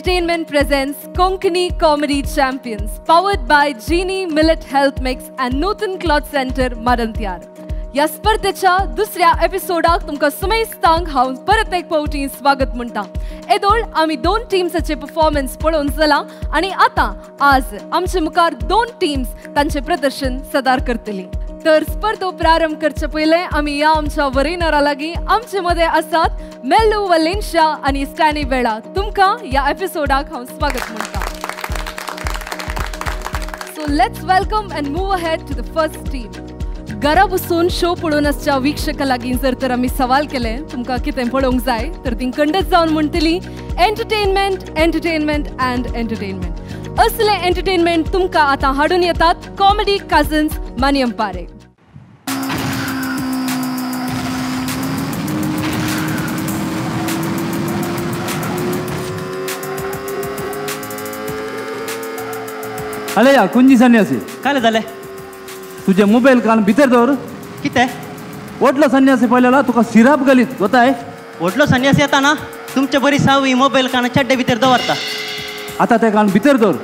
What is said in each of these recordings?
Entertainment presents Konkani Comedy Champions, powered by Genie Millet Health Mix and Nutan Cloth Center, Marantyar. या स्पर्धेच्या दुसऱ्या एपिसोडाक तुमका सुमेस्तांक हांव परत एक फावटी स्वागत म्हणटा. येदोळ आमी दोन टीम्सचे परफॉर्मन्स पळोवन जाला आणि आता आज आमचे मुखार दोन टीम्स तांचे प्रदर्शन सादर करतली. तर स्पर्धो प्रारंभ करचे पहिले आमी या आमच्या वरेनरा लागीं आमचे मध्ये आसात मेल्लू वलेन्शिया आणि स्टॅनी वेळा. तुमका या एपिसोडाक हांव स्वागत म्हणटा. So let's welcome and move ahead to the first team. घरा बसून शो पळोवन आसच्या वीक्षका लागीं जर तर आमी सवाल केले तुमकां कितें पळोवंक जाय तर ती खंडच जावन म्हणटली एंटरटेनमेंट एंटरटेनमेंट अँड एंटरटेनमेंट. असले एंटरटेनमेंट तुमकां आतां हाडून येतात कॉमेडी कझन्स मानियम पारेख. अरे या कुंजी सन्यासी काय झालं तुझे मोबाईल कान भितर दवर कितें ओटलो सन्यासी पळयला तुका सिराप घालीत गोताय. व्हडलो संन्यासी येता ना तुमचे बरी सावी मोबाईल कान चड्डे भितर दवरता. आता ते कान भितर दवर.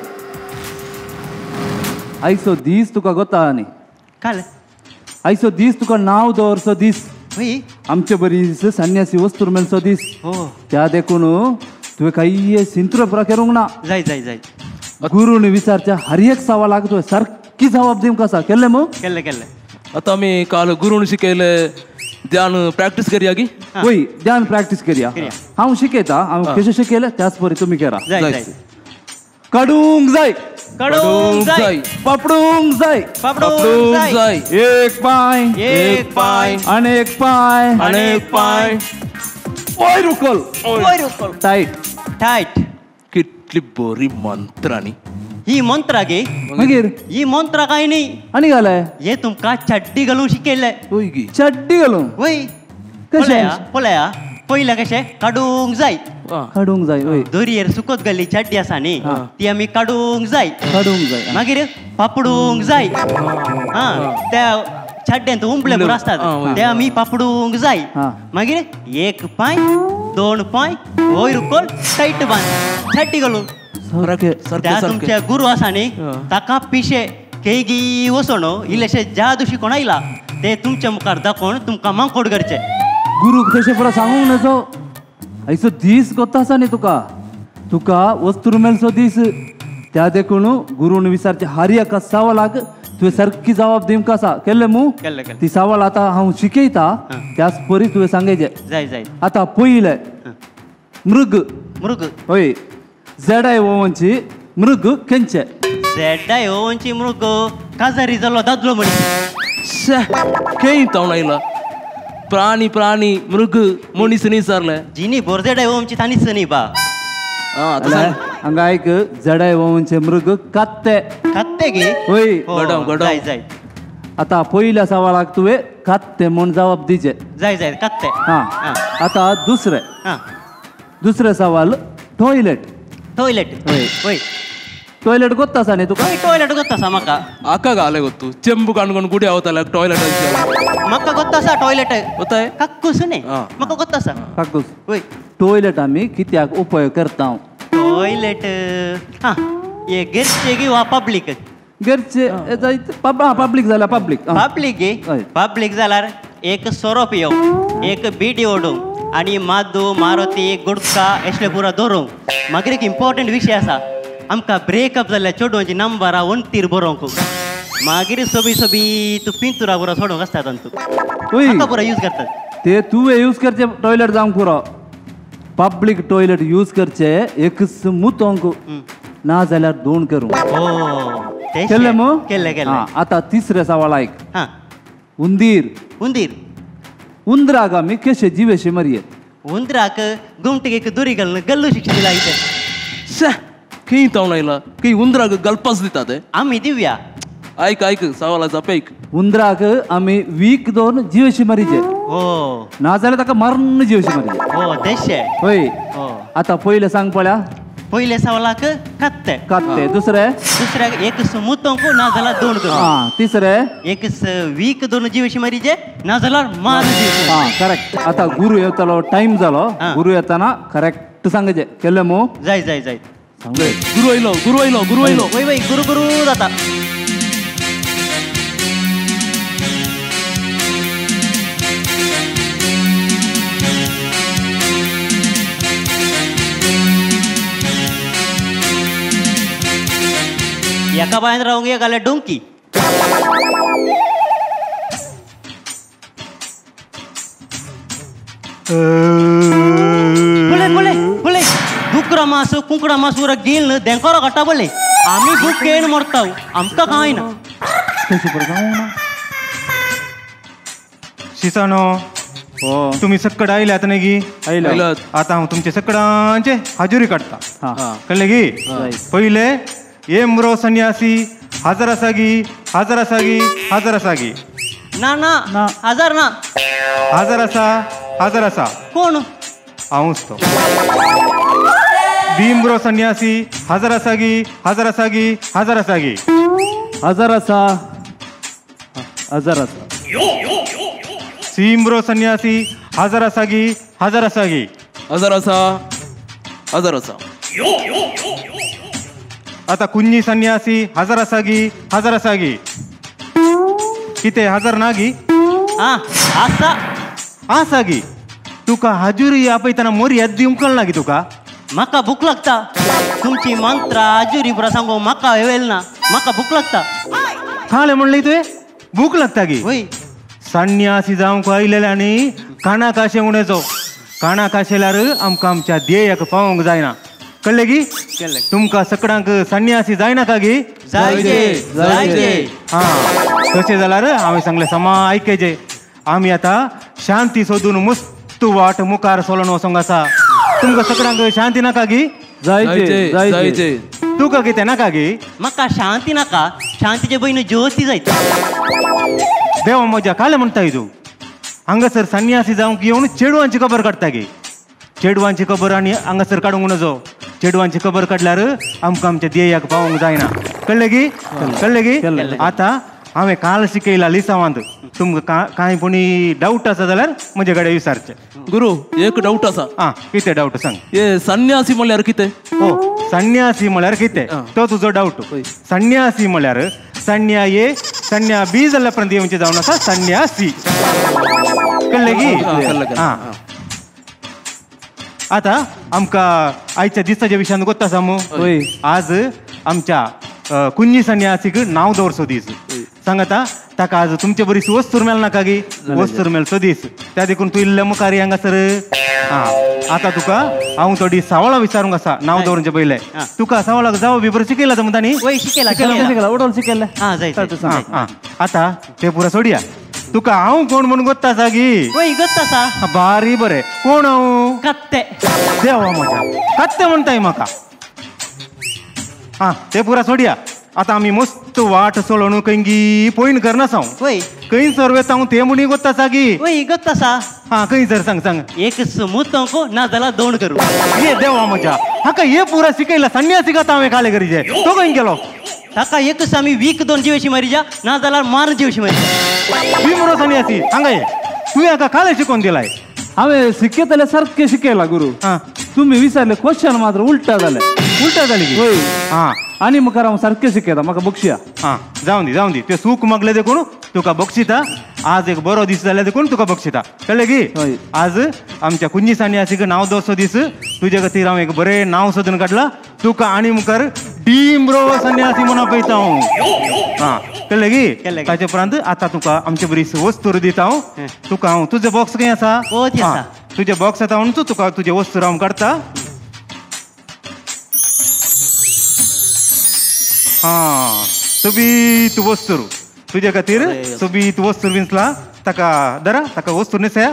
आयचो दीस तुका गोता न्ही काय आयचो दीस तुका नाव दवरचो दीस. आमचे बरी सन्यासी वस्तूर मेलचो दीस. हो त्या देखून तुवें काही सिंत्र पुरा करूंक ना. जाय जाय जाय गुरुने विचारच्या हर एक सवालाक तुवें सारकी जबाब दिवंक आसा. केल्लें मग केल्ले केल्ले. आता आम्ही काल गुरुन शिकयले ध्यान प्रॅक्टिस करूया की. होय ध्यान प्रॅक्टिस करूया. हांव शिकयता हांव कशें शिकयलें त्याच परी तुमी करा. जाय जाय कडूंक जाय कडूंक जाय पापडूंक जाय पापडूंक जाय एक पाय एक पाय अनेक पाय अनेक पाय ओय रुकल वयर उकल टाईट. टाईट. कितली बरी मंत्रांनी ही मंत्रा गे मागीर ही मंत्रा काय नाही आनी घालाय हे तुमका चड्डी घालून शिकयले. होय गी. चड्डी घालूंक वय कशें पळया पयला कशें काडूंक जाय. काडूंक जाय. होय दोरयेर सुकत घाल्ली चड्डी आसा न्ही ती आमी काडूंक जाय. काडूंक जाय. मागीर पापडूंक जाय. हा त्या छड्ड्यांत उंबले भर असतात ते आमी पापडूंक जाय. मागीर एक पाय दोन पाय वयर उकल टाईट बांद छड्डी घालून. त्या तुमचे गुरु आसा न्ही ताका पिशे केगी वसोण इल्लेशे जादू शिकोवन आयला ते तुमच्या मुखार दाखोवन तुमकां मांकोड करचे. गुरूक तशें पुरा सांगूंक नजो. आयचो दीस कोत्ता आसा न्ही तुका तुका वस्तूर मेलचो दीस. त्या देखून गुरून विचारचे हर एका सवालाक तुवें सारकी जबाब दिवंक आसा. केल्लें मू केल्ले केल्ले. ती सवाल आतां हांव शिकयता त्याच परी तुवें सांगेचें. जाय जाय. आतां पयलें मृग. मृग होय जेडाय वोवनची मृग खंयचे. झेड्डा येवची मृग काजारी जालो दादलो म्हण. खंय तावन आयला प्राणी प्राणी मृग मनीस न्ही विचारले. जिनी बोरझेडा येवची तानीच न्ही बा. हांगा आयक जेडाय वोवनचे मृग कात्ते. खाते गे होय गडम गडम. जाय जाय आतां पयल्या सवालाक तुवें कात्ते म्हूण जबाब दिचे. जाय जाय खाते. हां आतां दुसरे सवाल टॉयलेट. टॉयलेट. होय. होय टॉयलेट कोत्ता आसा न्ही तुका. टॉयलेट ಗೊತ್ತಾ सा म्हाका. आका घाले ಗೊತ್ತು ಚೆಂಬು काणकोण गुडी आवताल्या टॉयलेट म्हाका ಗೊತ್ತಾ सा टॉयलेट होताय कक्कूस न्ही हां. म्हाका ಗೊತ್ತಾ सा. काकूस होय टॉयलेट आमी कित्याक उपयोग करता. टॉयलेट हां ये घरचे गे वा पब्लिक. घरचे पब्लीक जाल्यार पब्लीक. पब्लिक गे हय. पब्लिक जाल्यार एक सोरोप येवंक एक बिडी ओडूंक आनी मादू मारुती गुडका एसले पुरा दवरूंक. मागीर एक इम्पॉर्टंट विशय आसा आमकां ब्रेकअप जाल्ल्या चेडवांची नंबरां वंतीर बरोवंक. मागीर सोबी सोबी तूं पिंतुरा पुरा सोडूंक आसता तूं होय पुरा यूज करतात. ते तुवें यूज करचे टॉयलेट जावंक पुरो. पब्लीक टॉयलेट यूज करचे एकच मुतोंक ना जाल्यार दोन करूंक. केल्लें मग केल्ले केल्ले. आतां तिसरे सवाल आयक. हां उंदीर. उंदीर. उंदराक आमी कशे जिवेशे मारये. उंदराक गुमटीक एक दुरी घालून गल्लू शिक्षण दिला इथे. खंय तावन आयला खंय उंदराक गल्पास दिता ते. आम्ही दिवया. ऐक ऐक सवालाचा पैक. उंदराक आमी वीक दोन जिवेशी मारीचे. हो ना जाल्यार ताका मारून जिवेशी मारये. हो देशे. होय हो आतां पयलें सांग पळया. पयले सवालाक कात्ते. कात्ते. दुसरें दुसऱ्याक एक मुतोंक ना जाल्यार दोन करूं. तिसरें एक वीक दोन जिवेशी मारीचे ना जाल्यार मार. करेक्ट. आतां गुरू येतालो टायम जालो. गुरू येताना करेक्ट करेक्ट सांगायचे केलं मो जाय जाय जाय गुरु आयलो गुरु आयलो गुरु आयलो वय वय गुरु गुरु जाता एका बाहेर राहून एक आल्या डोंकी बोले बोले बोले डुकरा मास कुंकडा मास वर गेल देंकोरा घट्टा बोले आम्ही भूक केन मरताव आमका काय ना शिसानो हो तुम्ही सक्कड आयल्यात नाही गी आयलं. आता हांव तुमचे सक्कडांचे हाजुरी काढता हा कळले गी पहिले एमरो संन्यासी हजर असागी हजर असागी हजर असागी ना ना ना. हजार ना हजर असा कोण हांवच तो भीमरो संन्यासी हजर असागी हजर असागी हजर असागी हजार असा हजार असा सीमरो संन्यासी हजर असागी हजर असागी हजार असा हजार असा आता कुंजी संन्यासी हजर असागी किती हजर नागी हा असा आसागी तुका हाजुरी आपयताना मोरी येद्दी उमकल नागी तुका माका भूक लागता तुमची मंत्र आजुरी पुरा सांगो माका वेल ना माका भूक लागता खाले म्हणले तुये भूक लागता गी वय संन्यासी जावंक आयलेल्यानी काना काशे उणेचो काना काशेल्यार आमकां आमच्या ध्येयाक पावोंक जायना कळले गी तुमकां सकडांक संन्यासी जायना का गी जायचे जायचे हा तशें जाल्यार हांवें सांगलें समा आयकेजे आमी आतां शांती सोदून मस्त वाट मुखार सोलोन वचोंक आसा तुमकां सकडांक शांती नाका गी जायचे जायचे जायचे तुका कितें नाका गी माका शांती नाका शांतीचे बहीण ज्योती जायत देवा म्हज्या काले म्हणटाय तूं हांगासर संन्यासी जावंक येवन चेडवांची खबर काडटा गे चेडवांची खबर आनी हांगासर काडूंक नजो चेडवांची खबर काडल्यार आमकां आमच्या ध्येयाक पावोंक जायना कळ्ळें गी कळ्ळें गी आतां हांवें काल शिकयला लिसांवांत तुमकां कांय कोणी डावट आसा जाल्यार म्हजे कडेन विचारचे गुरु एक डाऊट असा आं कितें डावट सांग हे संन्यासी म्हणल्यार कितें हो संन्यासी म्हळ्यार कितें तो तुजो डावट संन्यासी म्हळ्यार संन्या ये संन्या बी जाल्या पर्यंत येवचें जावन आसा संन्यासी कळ्ळें गी आं आता आमकां आयच्या दिसाच्या विशयान गोत्ता सामू आज आमच्या कुंजी संन्यासीक नांव दवरचो दीस सांगाता ताका आज तुमचे बरी वस्तूर मेल नाका गी वस्तूर मेलचो दीस त्या देखून तूं इल्ले मुखार हांगासर आता तुका हांव थोडी सावळा विचारूंक आसा नांव दवरचे पयले तुका सावळाक जावो बी बरें शिकयला तुमकां न्ही वय शिकयला उडोल शिकयले हा जाय आता ते पुरा सोडया तुका हांव कोण म्हणून गोत्ता आसा गी वय गत आसा बारी बरें कोण हांव कत्ते देवा म्हज्या कत्ते म्हणटाय म्हाका ते पुरा सोडया आता आमी मस्त वाट सोळून खंयगी पयन करना साव वय खंय सरवेत हांव ते म्हणून गोत्ता आसा गी वय गत आसा खंय सर सांग सांग एक मुतंको ना जाल्यार दोन करू ये देवा म्हज्या हाका हे पुरा शिकयला संन्यासी गाता हांवें काले करीचे तो खंय गेलो ताका एकच आमी वीक दोन जीवशी मारिजा ना जाल्यार मार जीवशी मारिजा भीमरो संन्यासी हांगा ये तुवें हाका काले शिकोवन दिलाय हांवें शिकयतले सारखे शिकयला गुरु तुम्ही विचारले क्वेश्चन मात्र उलटा जाले उलटा जाली गी आनी मुखार हांव सारखे शिकयता म्हाका बक्षिया जाऊन दी ते सूख मागले देखून तुका बक्षिता आज एक बरो दीस जाल्या देखून तुका बक्षिता कळ्ळें गी आज आमच्या कुंजी संन्यासीक नांव दवरचो दीस तुजे खातीर हांव एक बरें नांव सोदून काडलां तुका आनी मुखार भीमरो संन्यासी म्हणून पळयता हांव कळ्ळें गी ताचे उपरांत आतां तुका आमचे बरी वस्तूर दिता हांव तुका हांव तुजे बॉक्स खंय आसा तुजे बॉक्स आतां म्हणून तुका तुजे वस्तूर हांव काडटा सोबीत वस्तूर तुजे खातीर सोबीत वस्तूर विंचला ताका दरा ताका वस्तूर न्हेसया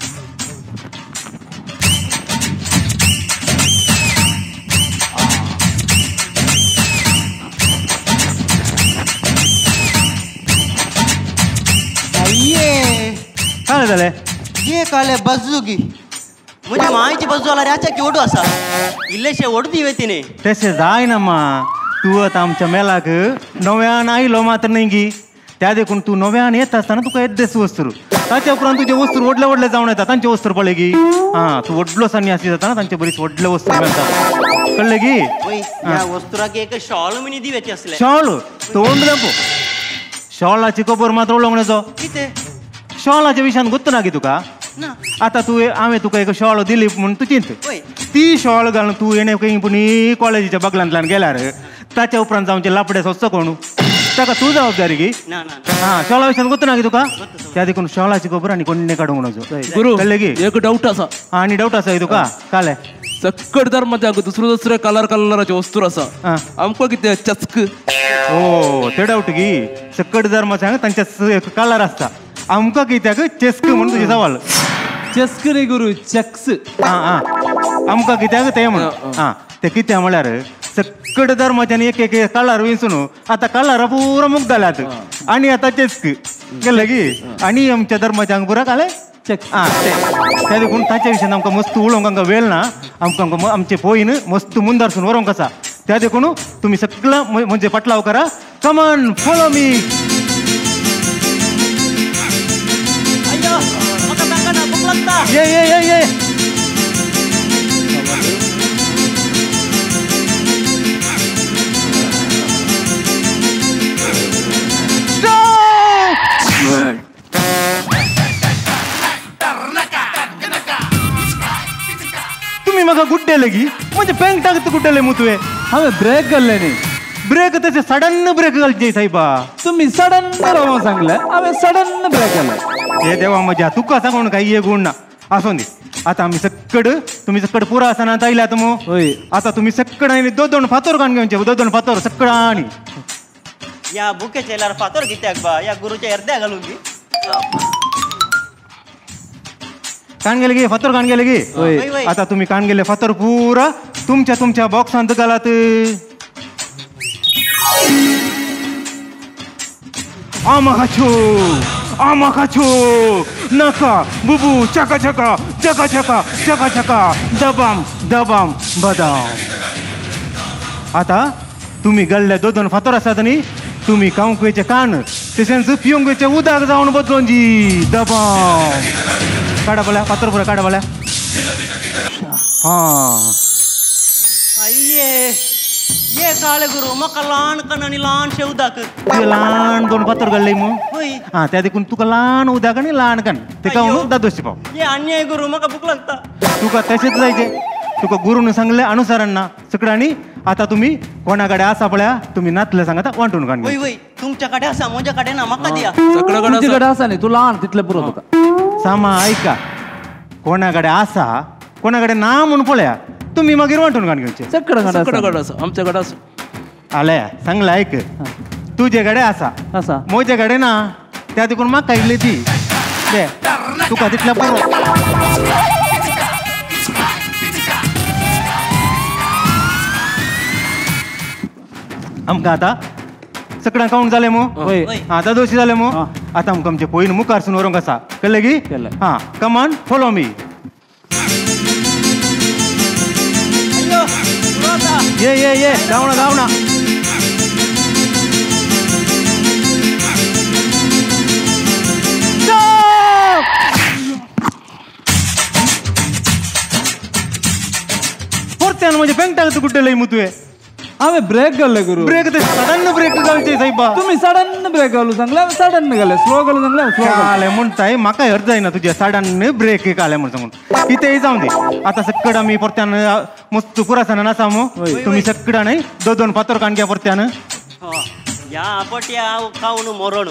काय जालें ये काले बजूगी म्हणजे मायची बाजू आला ऱ्याच्या केवडू असा इल्लेशे ओढ दिवे तिने तशें जायना मा तूं आतां आमच्या मेलाक नव्यान आयलो मात्र न्ही गी त्या देखून तूं नव्यान येता आसतना तुका येद्देस वस्तूर ताच्या उपरांत तुझे वस्तू वडले वडले जाऊन येतात तांचे वस्तू पडले की हा तू वडलो सानी अशी जाता ना तांचे बरीच वडले वस्तू मिळतात कळले की या वस्तुराक एक शॉल म्हणी दिवचे असले शॉल तोंड दाखव शॉलाची कबर मात्र उलवण्याचो किते शॉलाच्या विशयान गुत्त ना की तुका ना आता तू हांवें तुका एक शॉल दिली म्हणून तू चिंत वय ती शॉल घालून तू येणे खंय पुणी कॉलेजीच्या बगलांतल्यान गेल्यार ताच्या उपरांत जावचे लापडे सोंसता कोण ताका तू जबाबदारी की ना ना हा शॉला विशयान गुत्त ना की तुका त्या देखून शॉलाची खबर आनी कोणी काढूंक नजो गुरु कळले की एक डाऊट असा आनी डाऊट आसा तुका काले सक्कड धर्माच्या दुसरे कलराचे वस्तू असा हा आमकां कितें चस्क ओ ते डाऊट की सकट जर सांग तांच्या कलर आसता आमकां कित्याक चेस्क म्हणून तुजे सवाल चस्क रे गुरु चक्स हा हा आमकां कित्याक ते म्हण हा ते कित्या म्हळ्यार सकट धर्माच्यान एक एक कलर विंसून आता कलर पुरो मुख जाल्यात आनी आता चेस्क केलं की आनी आमच्या धर्माच्या हांगा पुरा काले हा ते देखून ताच्या विशयान आमकां मस्त उलोवंक हांगा वेळ ना आमकां आमचे पयन मस्त मुंदारसून व्हरोंक आसा त्या देखून तुम्ही सगळं म्हणजे पटलाव करा कमॉन फॉलो मी अय्यो मका ताका ना भूक लागता ये ये ये ये तुम्ही म्हाका गुड्डेले की म्हणजे पँक टाकत गुड्डेले मुतवे हांवें ब्रेक घाल्ले न्ही ब्रेक तसे सडन ब्रेक घालचे साहेबा तुम्ही सडन रावूंक सांगले हांवें सडन ब्रेक घाले हे देवा मजा तुका सांगून काही ये गुण ना आसून दी आता आम्ही सक्कड तुम्ही सक्कड पुरा आसना आयल्यात मग होय आता तुम्ही सक्कड आनी दोन फातोर काण घेवचे दोन फातोर सक्कड आणि या बुकेच्या येल्यार फातर कित्याक बा या गुरुच्या हृदया घालून गी कान गेले गे फातोर कान गेले गे वय, वय. आता तुम्ही कान गेले फातोर पुरा तुमच्या बॉक्सांत घालात आमा खाचो नका बुबू चका चका चका चका चका चका दबाम दबाम बदाम आता तुम्ही गल्ले दोन फातोर आसात न्ही तुम्ही कांकवेचे कान तशेंच पियोंगेचे उदक जावन बदलून जी दबाम काढा बोल्या फातोर पुरा काढा बोल्या हा अय्ये ये काळे गुरु मका लहान कण आणि लहानशे उदक तुझे लहान दोन फातोर घालले मग होय हा त्या देखून तुका लहान उदक आणि लहान कान ते काऊन दादोशी पाव ये अन्याय गुरु मका भूक लागता तुका तसेच जायचे तुका गुरुन सांगले अनुसरण ना सगळ्यांनी आता तुम्ही कोणाकडे आसा पळ्या तुम्ही नातले सांगता वांटून काढ वय वय तुमच्याकडे असा माझ्याकडे ना मका द्या तुमच्याकडे असा न्ही तू लहान तितले पुरो तुका सामा ऐका कोणाकडे आसा कोणाकडे ना म्हणून पळ्या तुम्ही मागीर वांटून काढ घेवचे सगळ्याकडे असं आमच्याकडे असं आल्या सांगलं ऐक तुझ्याकडे आसा असा मोज्याकडे ना त्या देखून म्हाका इल्ली ती दे तुका तितल्या पुरो आमकां आता सगळ्यांक काउंट जाले मग होय आता दोशी जाले मग आता आमकां आमचे पयन मुखारसून व्हरोंक आसा कळ्ळें की केलें. हा कमान फॉलो मी अय्यो पुरवता ये धावना धावना परत्यान म्हणजे बँक टाकत कुठे लई मुतवे हांवें ब्रेक घाल्ले गुरु ब्रेक ते सडन ब्रेक घालचे साहेबा तुम्ही सडन ब्रेक घालू सांगले हांवें सडन घाले स्लो घालू सांगले स्लो आले म्हणताय म्हाका हर जायना तुझ्या सडन ब्रेक एक आले म्हणून सांगून कितेंय जाऊन दे आता सक्कड आमी परत्यान मस्त पुरासाना आसा मग तुम्ही सक्कड नाही दोन फातोर काण घ्या परत्यान या पट्या खाऊन मरण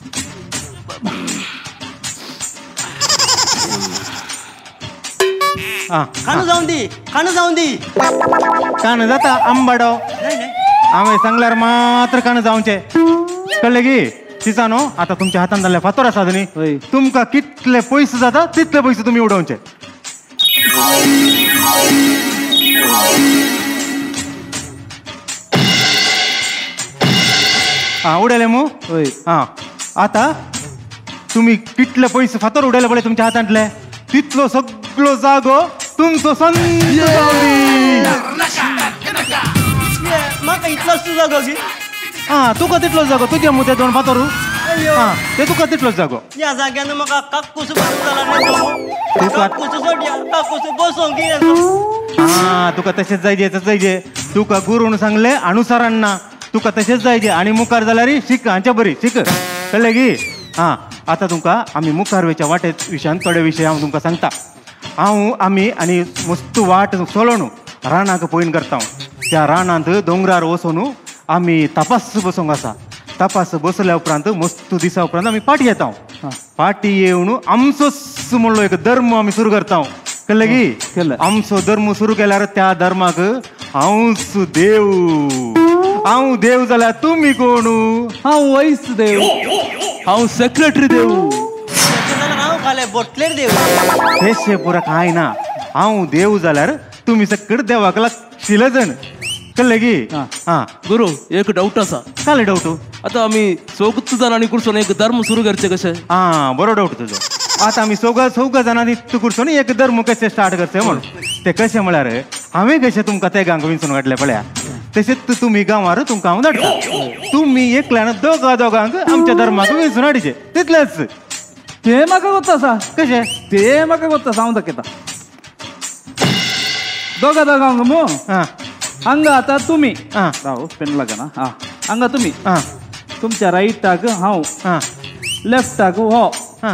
हा खाणू जाऊन दी कान जाता आंबाडो नाही नाही हांवें सांगल्यार मात्र कान जावचे कळ्ळें की दिसानो आता तुमच्या हातान जाल्ले फातोर आसात न्ही होय. तुमकां कितले पयस जाता तितले पयस तुमी उडोवचे हा उडयले मू होय हा आता तुम्ही कितले पयस फातोर उडयले पळय तुमच्या हातांतले तितलो सगळो जागो तुमचो संत जावडी म्हाका इतलोच तुझा गगी हा तुका तितलो जागो तुझे मुते दोन फातोरू हा ते तुका तितलोच जागो या जाग्यानं म्हाका काकूस बसताला नाही काकूस सोडया काकूस बसून घे हा तुका तसेच जायचे तुका गुरुन सांगले अनुसारांना तुका तसेच जायचे आणि मुखार जाल्यार शिक हांच्या बरी शिक कळले की हा आता तुमका आम्ही मुखार वेच्या वाटेत विशयान थोडे विषय हांव तुमकां सांगता आम्ही आणि मस्त वाट सोलोन रानाक पयन करता त्या रानांत दोंगरार वचून आम्ही तपास बसूंक आसा तपास बसल्या उपरांत मस्त दिसा उपरांत आम्ही पाटी येता पाटी येवन आमचोच म्हणलो एक धर्म आम्ही सुरू करता कळलं की आमचो धर्म सुरू केल्यार त्या धर्माक हांव देव जाल्यार तुम्ही कोण हांव वैस देव हांव सेक्रेटरी देव हांव खाले बोटलेर देव तेशे पुरा काय ना हांव देव जाल्यार तुम्ही सकड देवाक लागशिले जण कळले की हा गुरु एक डाऊट असा काले डाऊट आता आम्ही चौगुत्त जणांनी कुर्सून एक धर्म सुरू करचे कसे हा बरो डाऊट तुझो आता आम्ही चौघ जाणांनी तू कुर्सून एक धर्म कसे स्टार्ट करचे म्हणून ते कशे म्हळ्यार हांवें कशे तुमकां ते गांव विंचून काडले पळया तशेंच तुम्ही गांवार तुमकां हांव धाडटा तुम्ही एकल्यान दोगांक आमच्या धर्माक विंचून हाडचे तितलेंच ते म्हाका कोत्ता आसा कशे ते म्हाका कोत्ता आसा हांव दाखयता दोगांक मो हांगा आता तुम्ही राव पेन लागना हा हांगा तुम्ही तुमच्या राईटाक हांव लेफ्टाक हो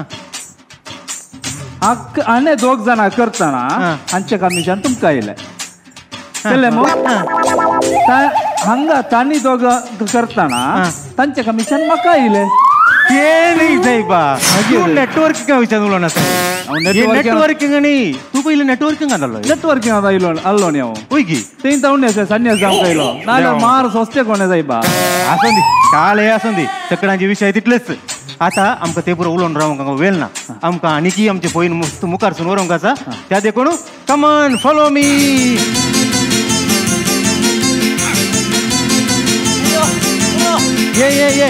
आनी दोग जाणां करतना हांचे कमिशन तुमकां येयलें केलें मग हांगा तांणी दोग करतना तांचे कमिशन म्हाका येयलें ते नाही साहेबा नेटवर्किंग विचार उलोवन आसा नेटवर्किंग न्ही तू पयलीं नेटवर्किंग आसलो नेटवर्किंग आल्लो न्ही हांव पळय की तें तावणे सन्यास जावंक येयलो नाल्यार मार सोंसचे कोणे सायबा आसूं दी काल आसूं दी सगळ्यांचे विशय तितलेच आता आमकां ते पुरो उलोवन रावंक वेळ ना आमकां आनीकी आमचे पयन मस्त मुखारसून व्हरूंक आसा त्या देखून कमॉन फॉलो मी ये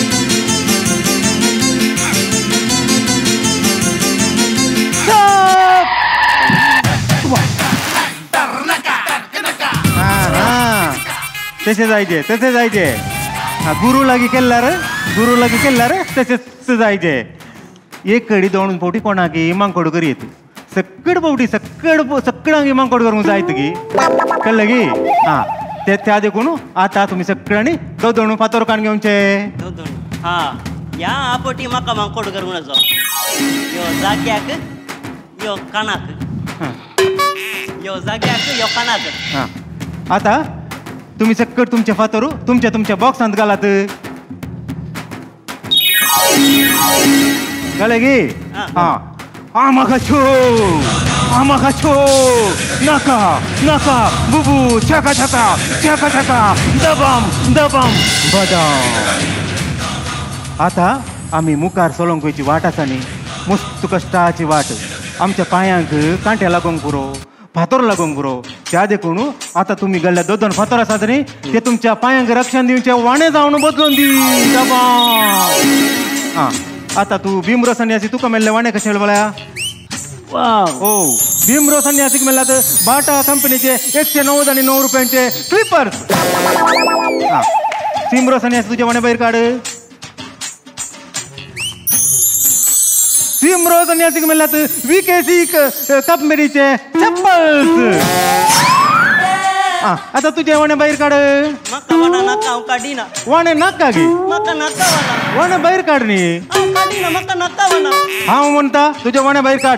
तसे जायचे गुरु लागी केल्यार तसेच जायचे एक कडी दोन फावटी कोणाक इमांकोड करीत सक्कड फावटी सक्कडांक इमांकोड करूंक जायत की कळ्ळें की हा ते त्या देखून आता तुम्ही सगळ्यांनी दोन फातर कान घेवचे हा या आपोटी म्हाका मांकोड करूंक नजो यो जाग्याक यो कानाक यो जाग्याक यो कानाक आता तुम्ही सक्कड तुमचे फातरू तुमच्या बॉक्सांत घालात कळ्ळें की आम्हाका छो नाका बुबू छका दबाम बदाम आता आम्ही मुखार सोलोंक वयची वाट आसा न्ही मस्त कश्टाची वाट आमच्या पांयांक कांटे लागोंक पुरो फातर लागोंक पुरो त्या देखून आता तुम्ही गल्ल्या दोन फातर आसात न्ही ते तुमच्या पांयांक रक्षण दिवचे वाणे जावन बदलून दी दबाम आता तू भीमरो संन्यासी तुका मेल्ले वाणे कशे बोल्या ओ भीमरो संन्यासीक मेळ्ळ्यात बाटा कंपनीचे 199 रुपयांचे स्लिपर्स भीमरो संन्यासी तुझे वाणे भायर काढ भीमरो संन्यासीक मेळ्ळ्यात VKC कंपनीचे चप्पल्स आता तुझे वाणे भायर काढ म्हाका वाणा नाका हांव काडिना वाणे नाका गे म्हाका नाका वाणा वाणे भायर काढ न्ही हांव काडिना म्हाका नाका वाणा हांव म्हणटा तुझे वाणे भायर काढ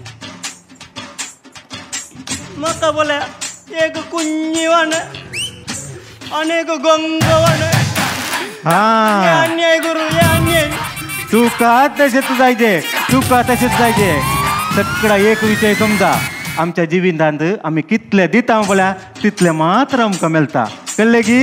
म्हाका बोल्या एक कुंजी वाण आनी एक गंग वाण अन्याय गुरु हे अन्याय तुका तशेंच जायचे सगळा एक विषय समजा आमच्या जिवितांत आम्ही कितले दिता बोल्या तितले मात्र आमकां मेळटा कळ्ळें की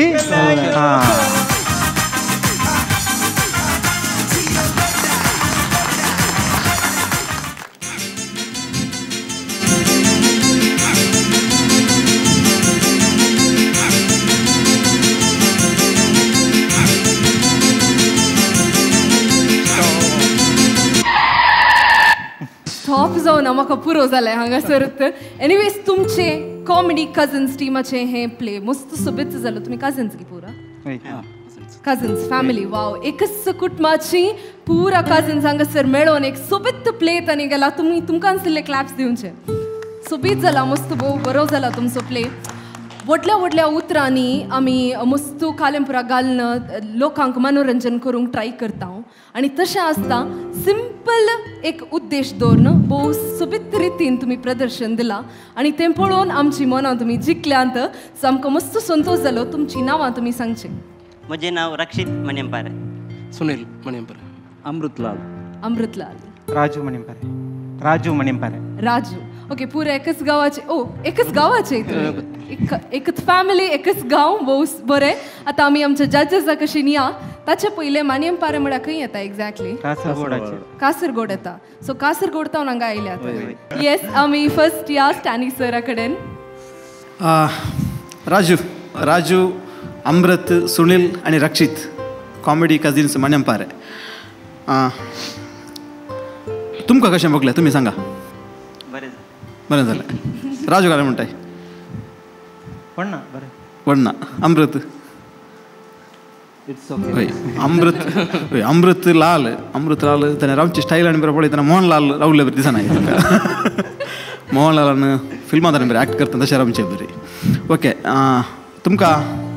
स्टॉप जावन म्हाका पुरो जालें हांगासर एनिवेज तुमचे कॉमेडी कजन्स टिमाचे हे प्ले मस्त सोबीत जालो तुमी कजन्स गी पुरा कझन्स फॅमिली वाव एकच कुटुंबाची पुरा कझन्स हांगासर मेळोन एक सोबीत प्ले तांणी गेला तुमकां आसले क्लॅप्स दिवचे सोबीत जाला मस्त बरो जाला तुमचो प्ले व्हडल्या व्हडल्या उतरांनी आमी मस्त कालेंपुरा घालून लोकांक मनोरंजन करूंक ट्राय करता आनी तशें आसता सिंपल एक उद्देश दवरून भोव सोबीत रितीन तुमी प्रदर्शन दिलां आनी तें पळोवन आमची मनां तुमी जिखल्यांत सो आमकां मस्त संतोश जालो तुमची नांवां तुमी सांगचे म्हजें नांव रक्षित मणियंपारे सुनील मणियंपारे अमृतलाल राजू मणियंपारे राजू ओके पुरे एकच गांवाचे एकच फॅमिली एकच गांव भोव बरें आतां आमी आमच्या जजेसा कशी या ताचे पयले मणियंपारे म्हळ्यार खंय येता एक्झॅक्टली कासरगोड येता सो कासरगोड तावन हांगा आयल्यात येस आमी फर्स्ट या स्टॅनी सरा कडेन राजू अमृत सुनील आणि रक्षित कॉमेडी कझिन्स मणियंपारे तुमकां कशें बघलें तुमी सांगा बरें जालें राजू काय म्हणटाय वडना अमृत अमृतलाल ताणें रावची स्टायल आनी बरें पळयतना मोहनलाल रावले बरें दिसना मोहनलालान फिल्मां ताणें बरें एक्ट करता तशें रावचे बरें ओके तुमकां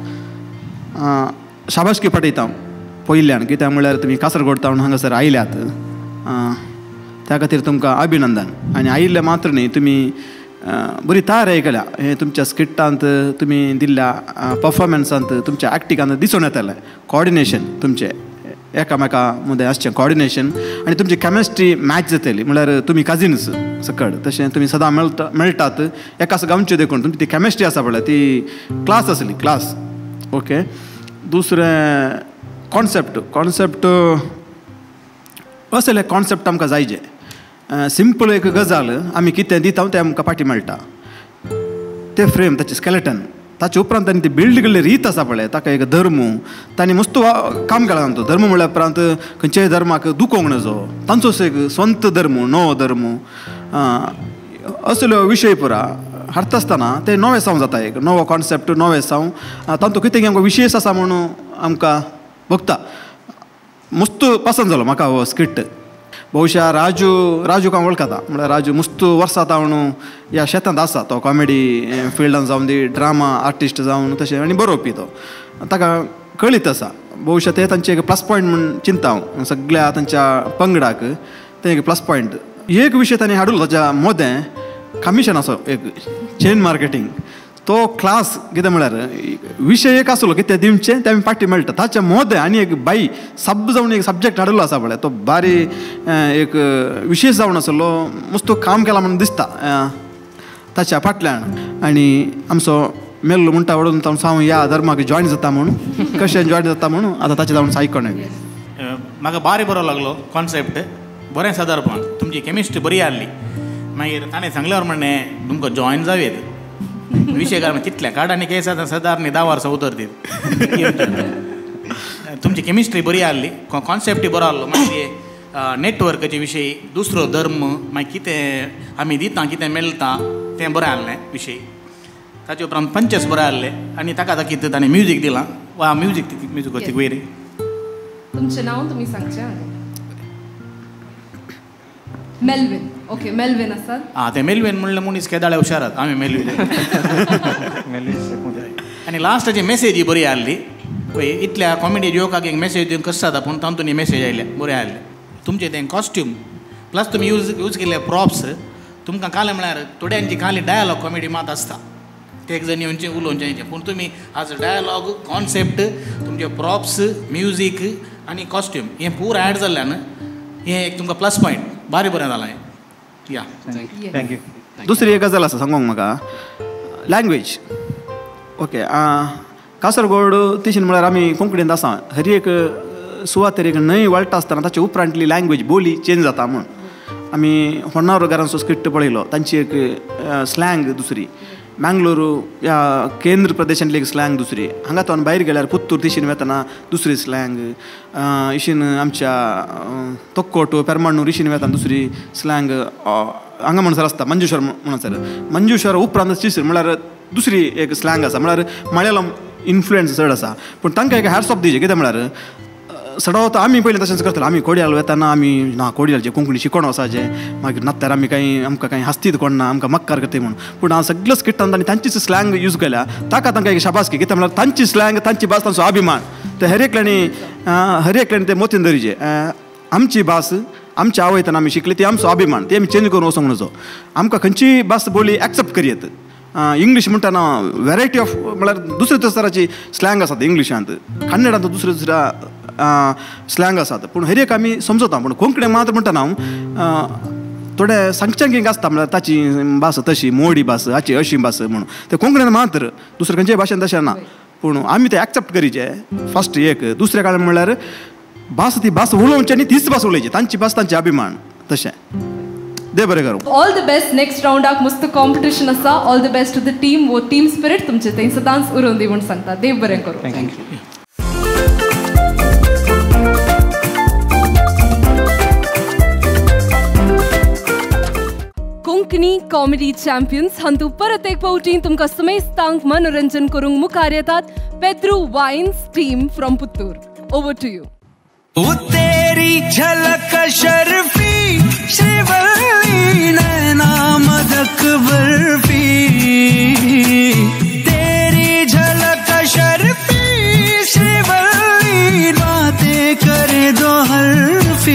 शाबासकी पटयता पयल्यान कित्याक म्हळ्यार तुमी कासरगोड तावन हांगासर आयल्यात त्या खातीर तुमकां अभिनंदन आनी आयिल्ले मात्र न्ही तुमी बरी तयारी केल्या हें तुमच्या स्किट्टांत तुमी दिल्ल्या परफॉर्मन्सांत तुमच्या एक्टिंगांत दिसून येतालें कॉर्डिनेशन तुमचें एकामेका मदें आसचें कॉर्डिनेशन आनी तुमची कॅमिस्ट्री मॅच जातली म्हळ्यार तुमी कजिन्स सकड तशें तुमी सदां मेळटात एकाच गांवचे देखून तुमची ती कॅमिस्ट्री आसा पळय ती क्लास आसली क्लास ओके दुसरें कॉन्सेप्ट असले कॉन्सेप्ट आमकां जायचे सिंपल एक गजाल आमी कितें दिता तें आमकां पाटी मेळटा तें फ्रेम ताचें स्केलेटन ताचे उपरांत तांणी ती बिल्ड केल्ली रीत आसा पळय ताका एक धर्म तांणी मस्त काम केला तो धर्म म्हळ्या उपरांत खंयच्याय धर्माक दुखोवंक नजो तांचोच एक स्वंत धर्म नवो धर्म असल्यो विशय पुरा हाडटा आसतना ते नवे सावन जाता एक नवो कॉन्सेप्ट नवे सावन तांचो कितें आमकां विशेश आसा म्हणून आमकां बघता मस्त पसंद जालो म्हाका हो स्किट भोवशा राजू हांव वळखता म्हळ्यार राजू मस्त वर्सां तावन ह्या शेतांत आसा तो कॉमेडी फिल्डांत जावन दी ड्रामा आर्टिस्ट जावन तशें आनी बरोवपी तो ताका कळीत आसा भोवशा ते तांचे एक प्लस पॉयंट म्हूण चिंता हांव सगळ्या तांच्या पंगडाक ते एक प्लस पॉयंट एक विशय तांणी हाडलो ताच्या मोदें कमिशन असो एक चेन मार्केटींग तो क्लास कितें म्हळ्यार विशय एक आसलो की ते दिवचें ते आमी पाटी मेळटा ताच्या मोदें आनी एक बाई सब जावन एक सब्जेक्ट हाडलो आसा पळय तो बारी एक विशेश जावन आसलो मस्त काम केला म्हणून दिसता ताच्या फाटल्यान आनी आमचो मेल्लो म्हणटा वडून तावन हांव ह्या धर्माक जॉयन जाता म्हणून कशें जॉयन जाता म्हणून आतां ताचें जावन आयकोन म्हाका बारी बरो लागलो कॉन्सेप्ट बरें सादारपण तुमची केमिस्ट्री बरी आहली मागीर ताणें सांगल्यार म्हणलें तुमकां जॉयन जावेत विशय काय तितल्या कार्डांनी केस आतां सदार न्ही 10 वर्सां उतरतात तुमची केमिस्ट्री बरी आहली कॉन्सेप्टूय बरो आहलो मागीर नेटवर्काचे विशयी दुसरो धर्म मागीर कितें आमी दिता कितें मेळटा तें बरें आहलें विशय ताचे उपरांत पंचस बरें आहले आनी ताका दाखयता ताणें म्युजीक दिलां वा म्युजीक होती वयर तुमचें नांव तुमी सांगचें मेल्विन ओके मेल्विन आसात ते मेल्विन म्हणलें मनीस केदाळे हुशारात आमी मेल्विन आनी लास्टाची मेसेज बरी आहली पळय इतल्या कॉमेडी जोकाक एक मेसेज दिवन कशें जाता पूण तातूंत मेसेज आयल्या बरें आहलें तुमचें तें कॉस्ट्यूम प्लस तुमी यूज केल्ले प्रॉप्स तुमकां काले म्हळ्यार थोड्यांची खाली डायलॉग कॉमेडी मात आसता ते एक जण येवचें उलोवचें पूण तुमी आज डायलॉग कॉन्सेप्ट तुमचे प्रॉप्स म्युजीक आनी कॉस्ट्यूम हें पुरो ऍड जाल्ल्यान हें एक तुमकां प्लस पॉयंट बारी बरें जालां या थँक्यू दुसरी एक गजाल आसा सांगूंक म्हाका लँग्वेज ओके कासरगोड तिशीन म्हळ्यार आमी कोंकणींत आसा हर एक सुवातेर एक न्हंय वळटा आसतना ताचे उपरांतली लँग्वेज बोली चेंज जाता म्हूण आमी होन्नावरकारांचो स्क्रिप्ट पळयलो तांची एक स्लँग दुसरी मँगलोरू ह्या केंद्र प्रदेशांतली एक स्लँग दुसरी हांगा तो भायर गेल्यार पुत्तूर तिशीन वेतना दुसरी स्लँग इशीन आमच्या तोक्कोट पेरमाण्णूर इशीन वेताना दुसरी स्लँग हांगा म्हणसर आसता मंजुश्वर म्हणसर मंजुश्वर उपरांत तिसरी म्हळ्यार दुसरी एक स्लँग आसा म्हळ्यार मलयाळम इन्फ्लुएन्स चड आसा पूण तांकां एक हॅट्स ऑफ दिवचें कित्याक म्हळ्यार सदांच आमी पयलीं तशेंच करताले आमी कोडयाल वेताना आमी ना कोडयालचें कोंकणी शिकोण वसाचें मागीर नात्यार आमी आमकां कांय हस्तीत कोणना आमकां मक्कार करता म्हणून पूण हांव सगळ्यो स्किटांत तांणी तांचीच स्लँग यूज केल्या तांकां एक शाबासकी कित्याक म्हळ्यार तांची स्लँग तांची भास तांचो अभिमान ते हर एकल्यानी ते मोतीन दरीचे आमची भास आमच्या आवयताना आमी शिकली ती आमचो अभिमान ती आमी चेंज करून वचोंक नजो आमकां खंयची भास बोली एक्सेप्ट करयत इंग्लीश म्हणटाना वेरायटी ऑफ म्हळ्यार दुसऱ्या तराची स्लँग आसात इंग्लिशांत कन्नडांत दुसऱ्या स्लँग आसात पूण हर एक आमी समजता पूण कोंकणी मात म्हणटाना हांव थोडे सांगच्यांक एक आसता म्हळ्यार ताची भास तशी मोडी भास हाची अशी भास म्हणून ते कोंकणीन मात्र दुसऱ्या खंयच्याय भाशेन तशें ना पूण आमी ते एक्सेप्ट करीचे फस्ट एक दुसरें कारण म्हळ्यार भास ती भास उलोवची आनी तीच भास उलयची तांची भास तांचे अभिमान तशें दे बरें करूं ऑल द बेस्ट नेक्स्ट राउंडाक मस्त कॉम्पिटिशन आसा all the best to the team वो टीम स्पिरिट तुमचे थंय सदांच उरोवन दी म्हूण सांगता देव बरें करूं थँक्यू कोंकणी कॉमेडी चॅम्पियन्स हांतू परत एक फावटी तुमकां समेस्तांक मनोरंजन करूंक मुखार येतात Pedru Wines team from Puttur over to you तेरी झलक शर्फी श्रीवल्ली नैना मदक बर्फी तेरी झलक शर्फी श्रीवल्ली बातें करे दो हल्फी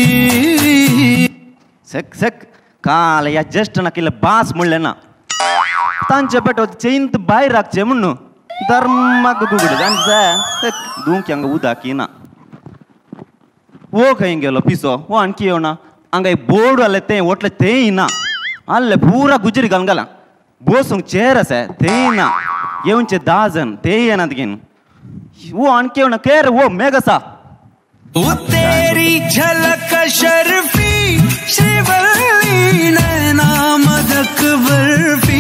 सक सक काल या जस्ट नाकिल्ले बास म्हणलें ना तांचे पेटो चेंत भायर राखचे म्हणून धर्माक गुगड जाणा दूंक हांगा उदाकी ना वो खंय गेलो पिसो वो आणखी येवना हांगा बोर्ड आले तें ओटले तेंय ना आल्ले पुरा गुजरी घालून गेला बसूंक चेर आसा तेंय ना येवचे 10 जण तेंय येनात घेन वो आणखी येवना के रे वो मेघ आसा तेरी झलक शर्फी श्रीवल्ली नैना मदक बर्फी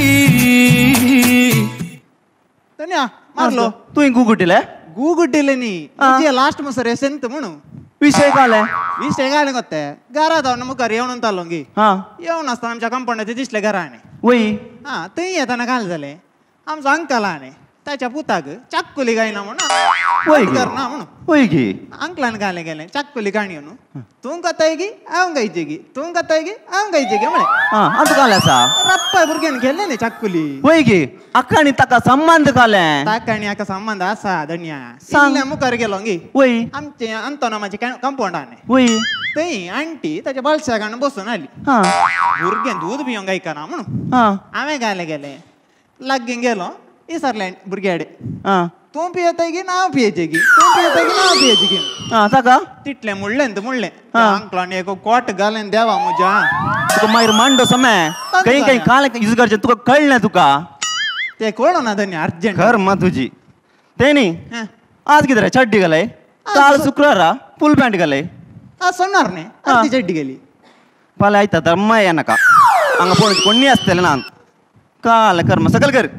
धन्या मारलो तुवें गुगुटिले गूगुड्डिले न्ही लास्ट मसर एसेंत म्हणू विषय काले विषय घाले गोते घरा जावन मुखार येवन तालोंगी येवन आसतना आमच्या कंपाउंडाचे दिसले घराने वय थंय येताना घाल जाले आमचो अंकल आनी ताच्या पुताक चाक्कुली गायना म्हणून करना म्हणून वय गे अंकलान घाले गेले चाक्कुली गाणी न्हू तूं कताय गी हांव गायचे गी तूं कताय गी हांव गायचे गे म्हणे अंत काले आसा रप्पाय भुरग्यान खेळले न्ही चाक्कुली वय गे आखाणी ताका संबंध काले ताका आनी हाका संबंध आसा धन्या सांगले मुखार गेलो गी वय आमचे अंतोनामाचे कंपाउंडाने वय थंय आंटी ताच्या बालशागान बसून आली भुरग्यान दूध पिवंक गायकना म्हणून हांवें घाले गेले लागीं गेलो इसरले भुरग्याडे तूं पियेताय गी हांव पियेचे गी तूं पियेताय गी हांव पियेचे गी ताका तिटले म्हणलें अंकलान एक कोट घालेन देवा म्हज्या तुका मागीर मांडो समय खंय खंय काल यूज करचें तुका कळ्ळें तुका ते कळो ना धन्य अर्जंट घर मा तुजी ते न्ही आज कितें रे चड्डी घालय काल शुक्रारा फुल पॅन्ट घालय आज सोमवार न्ही आज ती चड्डी गेली फाल्यां आयता तर माय येनाका हांगा पळोवची कोणी आसतलें ना काल कर्म सकल कर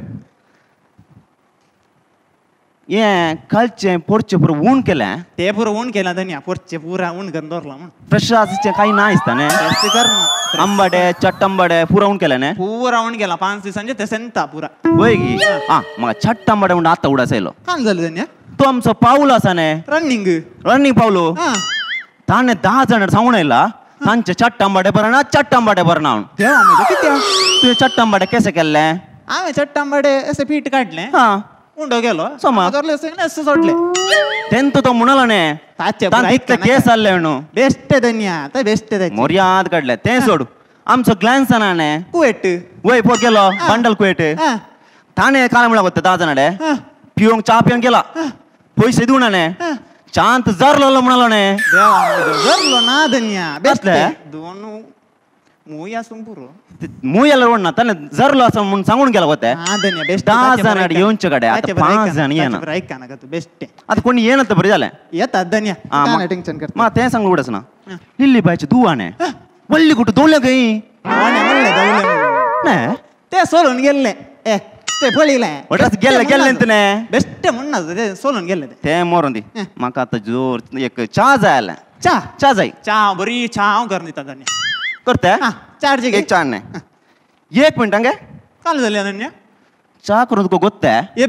ये कालचें पोरचें पुरो ऊन केलें ते पुरो ऊन केला धन्या पोरचें पुरा ऊन करून दवरला म्हण प्रशासचे काही ना दिसता न्ही करना आंबाडे चट्टांबाडे पुरा ऊन केलें न्ही पुरा ऊन गेला 5 दिसांचे ते सेंता पुरा वय गी म्हाका चट्टांबाडे म्हणून आतां उडास येयलो काल जालें धन्या तो आमचो पावलो आसा न्ही रनिंग पावलो ताणें 10 जाणां सांगून येयला तांचे चट्टांबाडे बरना चट्टांबाडे बरना देवा कित्या तुवें चट्टांबाडे केसे केल्ले हांवें चट्टांबाडे अशें पीठ काडलें उंडो गेलो सोडले तेंत तो म्हणलो न्ही तांचे केस जाल्ले न्हू बेस्ट धन्या ते बेस्ट मोर्याद काडले तें सोड आमचो ग्लॅन्स ना न्ही कुवेट वय पो गेलो बंडल कुवेट ताणें काल म्हणला गो 10 जाणाडे पिवंक चा पिवंक गेला पयशे दिवना न्ही शांत जरलो म्हणलो न्ही जरलो ना धन्या बेस्ट दोन मूय आसूं पुरो मूय आल्यार ना ताणें जरलो आसा म्हणून सांगून गेलो गोते 10 जाणां येवचे कडे आतां 5 जाण येना ऐकना का तू बेस्ट आतां कोणी येना तर बरें जालें येतात धन्या टेन्शन करता मा तें सांगू उडस ना लिल्ली बायचे दुवाणे वल्ली कुठं दवले खंय म्हणले ते सोलून गेल्ले ते पळयले गेल्ले न्ही बेस्ट म्हणना ते सोलून गेल्ले ते मोरून दी म्हाका आतां जोर एक चा जाय चा जाय चा बरी चा हांव करून दिता धन्या करते चार्ज एक चा न्ही 1 मिनट गे काल जालें धन्या चा करून तुका गोत्ते ये बे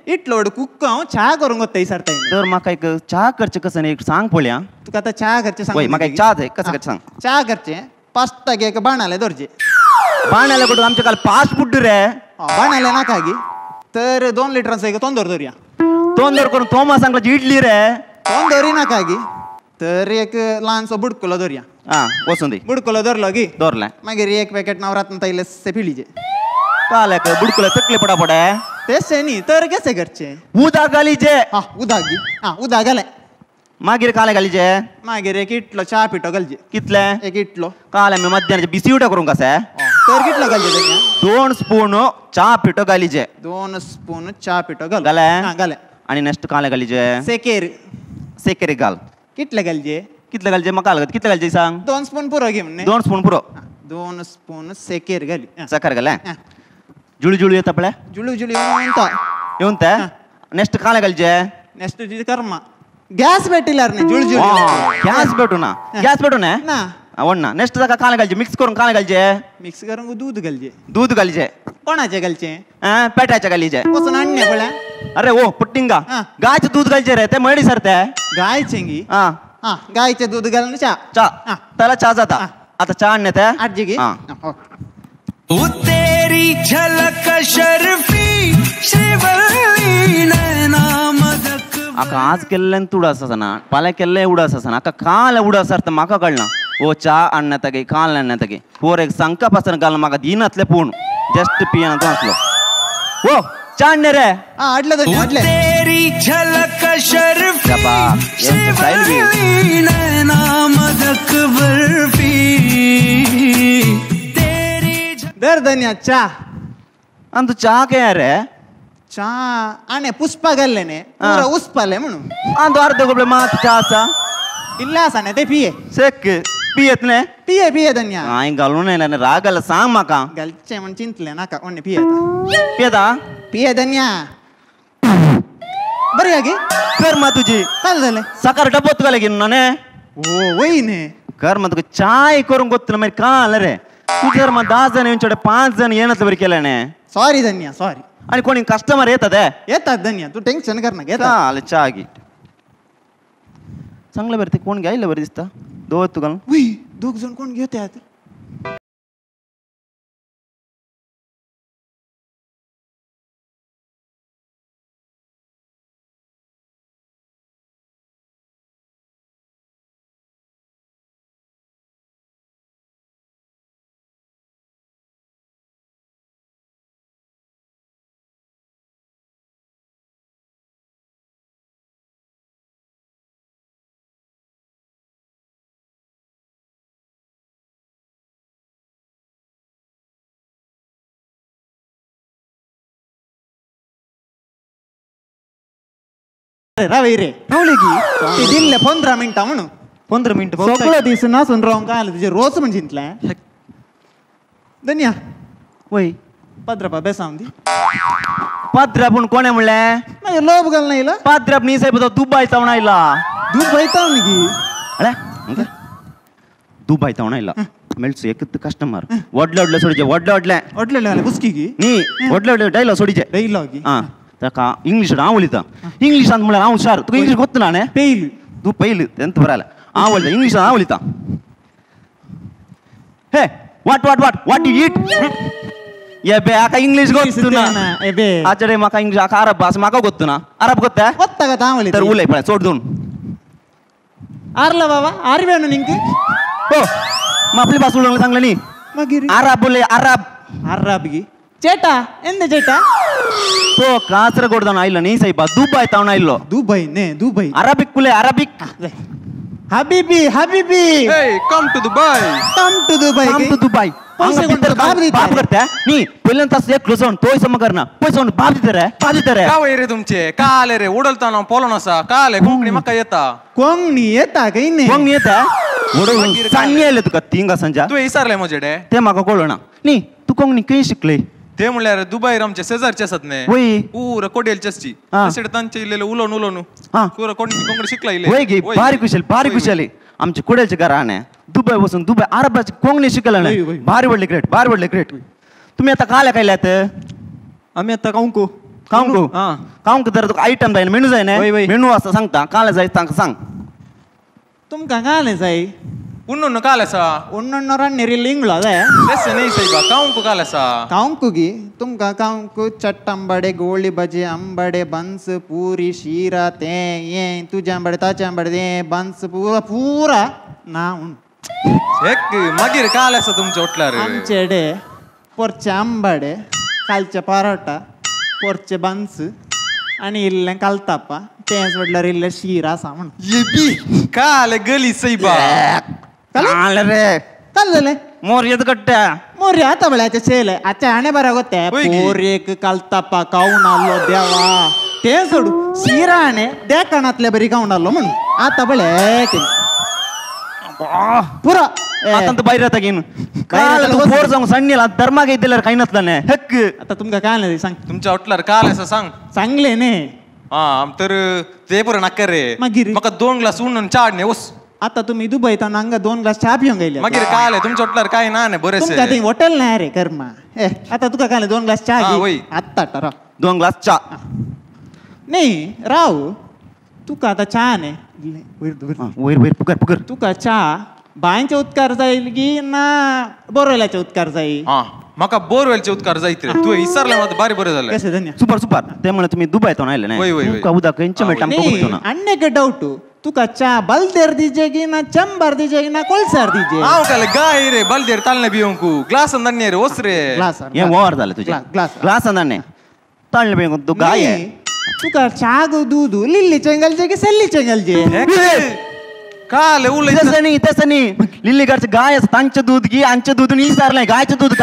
इटलोड कुक्क हांव च्या करूंक वता इसरता तर म्हाका एक च्या करचें कसं न्ही एक सांग पळया तुका आतां च्या करचें सांग वय म्हाका एक च्या जाय कसं करचें सांग च्या करचें 5 टाके एक बाणाले धरचे बाणाले कडून आमच्या काल 5 फूट रे बाणाले नाका गी तर 2 लिटरांचो एक तोंदर धरया तोंदर करून तोमा सांगला इडली रे तोंदरी नाका गी तर एक ल्हानसो बुडकुलो धरया हा वचून दी बुडकुलो धरलो गी दवरलें मागीर एक पॅकेट नवरात्न तैले से पिळीचे काल बुडकुले तकले पडा पडे तेच न्ही तर कशें करचें उदक घालीचे हा उदक गी हा उदक घालें मागीर काले घालीचे मागीर एक इटलो च्या पिठो घालचे कितले एक इटलो काल आमी मध्यानाचे बिसी उठा करूंक आसा तर कितलो घालचे तेका 2 स्पून च्या पिठो घालीचे 2 स्पून च्या पिठो घाल घाले हा घालें आणि नेक्स्ट काले घालीचे सेकेर सेकेरी घाल कितले घालचे कितले घालचे म्हाका घाल कितले घालचे सांग 2 स्पून पुरो घे म्हणने 2 स्पून पुरो 2 स्पून सेकेर घाली साखर घाले जुळू जुळू येता पळय जुळू जुळू येता येऊन ते नेक्स्ट काले घालचे नेक्स्ट तुजी कर्मा गॅस भेटिल्यार न्ही जुळू जुळू गॅस भेटू ना ना आवड ना नेक्स्ट ताका काले घालचे मिक्स करून काले घालचे मिक्स करून दूध घालचे दूध घालचे कोणाचे घालचे पेटाचे घालीचे वचून हाडणे पळय अरे ओ पुट्टिंगा गायचे दूध घालचे रे ते मळी सरते गायचे गी हा हा गायचे दूध घालून चा चा त्याला चा जाता आता चा आणणे ते आजी गी तेरी झलक शर्फी श्रीवल्ली नैना मदक आका आज केल्ल्यान तुडास आसना फाल्यां केल्लें उडास आसना आका काल उडास आसता म्हाका कळना ओ चा आणणे तेगे काल आणणे तेगे पोर एक सांगका पासन घाल म्हाका दिनातले पूण जस्ट पियान तो आसलो ओ चा आणणे रे हाडले तर हाडले तेरी झलक शर्फी श्रीवल्ली नैना मदक बर्फी दर धन्या चा आणि तू चा काय रे चा आणे पुष्पा घाल्ले ने पुरा उस्पाले म्हणून आणि तू अर्ध गोबळे मात चा आसा इल्ले आसा ने ते पिये सेक पियेत ने पिये पिये धन्या हांय घालून येयला राग घाल सांग म्हाका घालचे म्हण चिंतले नाका ओन्ने पिये पियेता पिये धन्या बरी गे कर मा तुजी काय झाले सकाळ डब्बत घाले घेऊन ने ओ वय ने कर मा तुका चाय करून गोत्तला मागीर काल रे तू जर मग 10 जण येऊन 5 जण येणं बरी केलं ने सॉरी धन्या सॉरी आणि कोणी कस्टमर येतात धन्या तू टेन्शन कर ना चाल चहा घे चांगलं बरं ते कोण घ्यायला बरं दिसता दोघ तू घालून दोघ जण कोण घेतात रावी रे रावले की ते दिले 15 मिनिटं म्हणून 15 मिनिटं सगळं दिस नासून राहून काय आलं तुझे रोज म्हणजे जिंकलाय धन्या वय पद्रपा बेसावंदी पाद्रापून कोणे म्हणले नाही लोभ घाल नाही पाद्राप नी साहेब दुबई तावण आयला दुबई तावण गी अरे दुबई तावण आयला मेळचो एक कस्टमर वडले वडले सोडीचे वडले वडले बुसकी गी नी वडले वडले डायलॉग सोडीचे डायलॉग हा ताका इंग्लिश हांव उलयता इंग्लिशान म्हळ्यार हांव हुशार तुका इंग्लिश गोत्तला न्ही पयली तू पयली तेंत बरयला हांव उलयता इंग्लिशान हांव उलयता हे वाट वाट वाट वाट यू ईट ये बे आका इंग्लिश गोत्तुना ए बे आचडे म्हाका इंग्लिश आका अरब भास म्हाका गोत्तुना अरब गोत्ता गोत्ता का हांव उलयता तर उलय पळय चोड दोन आरला बाबा आरवेनु निंक हो आपली भास उलयला सांगला न्ही मागीर अरब उलय अरब अरब गी चेटा ಎಂದ ಚೇಟಾ तो ಕಾಸರಗೋಡ್ದನ ಆಯ್ಲ ನೀ ಸೈಬ ದುಬೈ ತಾವಣ ಇಲ್ಲೋ ದುಬೈ ನೇ ದುಬೈ ಅರಬಿಕ್ ಕುಲೆ ಅರಬಿಕ್ ಹಬೀಬಿ ಹಬೀಬಿ hey come to dubai come to dubai come to dubai बाप करते नी पहिल्यांदा तास एक क्लोजन तोय सम करना पैसा बाप दिते काय रे तुमचे काले रे उडलताना पोलोन असा काले कोंकणी म्हाका येता कोंकणी येता काय नी कोंकणी येता उडून सांगले तुका तिंगा संजा तू विचारले म्हजेडे ते म्हाका कळना नी तू कोंकणी खंय शिकले ते म्हणल्यार दुबई आमचे शेजारचे आसात न्ही वय पूर कोडेलचेची तशें तांचे इल्लेले उलोवन उलोवन पूर कोंकणी शिकला इल्ले वय गे भारी कुशल आमचे कुडेलचे घरा आणे दुबई बसून दुबई अरबाची कोंकणी शिकला भारी व्हडले ग्रेट तुम्ही आता काले कायल्यात आम्ही आता कांको कावंक तर तुका आयटम जाय मेनू जाय न्ही मेनू आसा सांगता काले जाय तांकां सांग तुमकां काले जाय उन्नोन्न कालेसा उन्नोन्न रन्नेरिल्ल इंग्लो अದೇ ಲೆಸ್ ನೈ ಸೈಬಾ ಕಾವಂಕು ಕಾಲೆಸ ಕಾವಂಕುಗಿ ತುಮ್ಕ ಕಾವಂಕು ಚಟ್ಟಂಬಡೆ ಗೋಳಿ ಬಜೆ ಅಂಬಡೆ ಬನ್ಸ್ ಪೂರಿ ಶೀರಾ ತೇ ಏ ತುಜಂಬಡೆ ತಾಚಂಬಡೆ ಬನ್ಸ್ ಪೂರ ನಾ एक मगीर कालेसा तुमच्या ओटलार आमचेडे पोरचे आंबाडे कालचे परोटा पोरचे बन्स आणि इल्लें कालताप्प तेच म्हटल्यार इल्लें शीर आसा म्हण येबी काले गली सैबा काले रे काले मोर्यद कट्ट्या मोर्या आता बळ्याचे चेले आजच्या आणे बरा गोते पोरेक कालताप्प कावून आलो देवा ते सोडू शिराणे देकाणातले बरी कावून आलो म्हण आता बळे पुरा आता बाहेर घेईन काल पोर जाऊन सण्णीला धर्मा घेतल्यावर काही नसलं नाही हक्क आता तुमका काय नाही सांग तुमच्या ओटलार कालेसा सांग सांगले ने हा तर ते पुरा नक्कर रे मका 2 ग्लास उन्नोन चाडणे ओस आता तुम्ही दुबईत हांगा 2 ग्लास चहा पिऊन गेले मागीर काले तुमच्या ओटलार काय ना ने बरेसे तुमका ते हॉटेल नाही रे कर्मा आता तुका काय 2 ग्लास चहा घे आत्ता टरा 2 ग्लास चहा नाही राव तुका आता चहा ने वैर पुकर तुका चहा बायांचे उद्कार जाईल की ना बोरवेलाचे उद्कार जाईल मका बोरवेलचे उद्कार जायत रे तू विसरला मला बारी बरे झालं कसे धन्य सुपर ते म्हणे तुम्ही दुबईतून आले नाही तुका उदा कंचे मेटा नहीं अन्य के डाउट तुका चहा बलदेर दीजिए की ना चंबर दीजिए की ना कोलसर दीजिए आओ काले गाय रे बलदेर तालने बियोंकू ग्लास अंदरने रे ओस रे ये वार झाले तुझे ग्लास अंदरने तालने बियोंकू तू गाय आहे तुका चहा गो दूध लिल्ली चंगलचे की सल्ली चंगलचे काले उले तसं नाही लिल्ली गायचं गाय असं तांचं दूध घे आमचं दूध नाही सारलंय गायचं दूध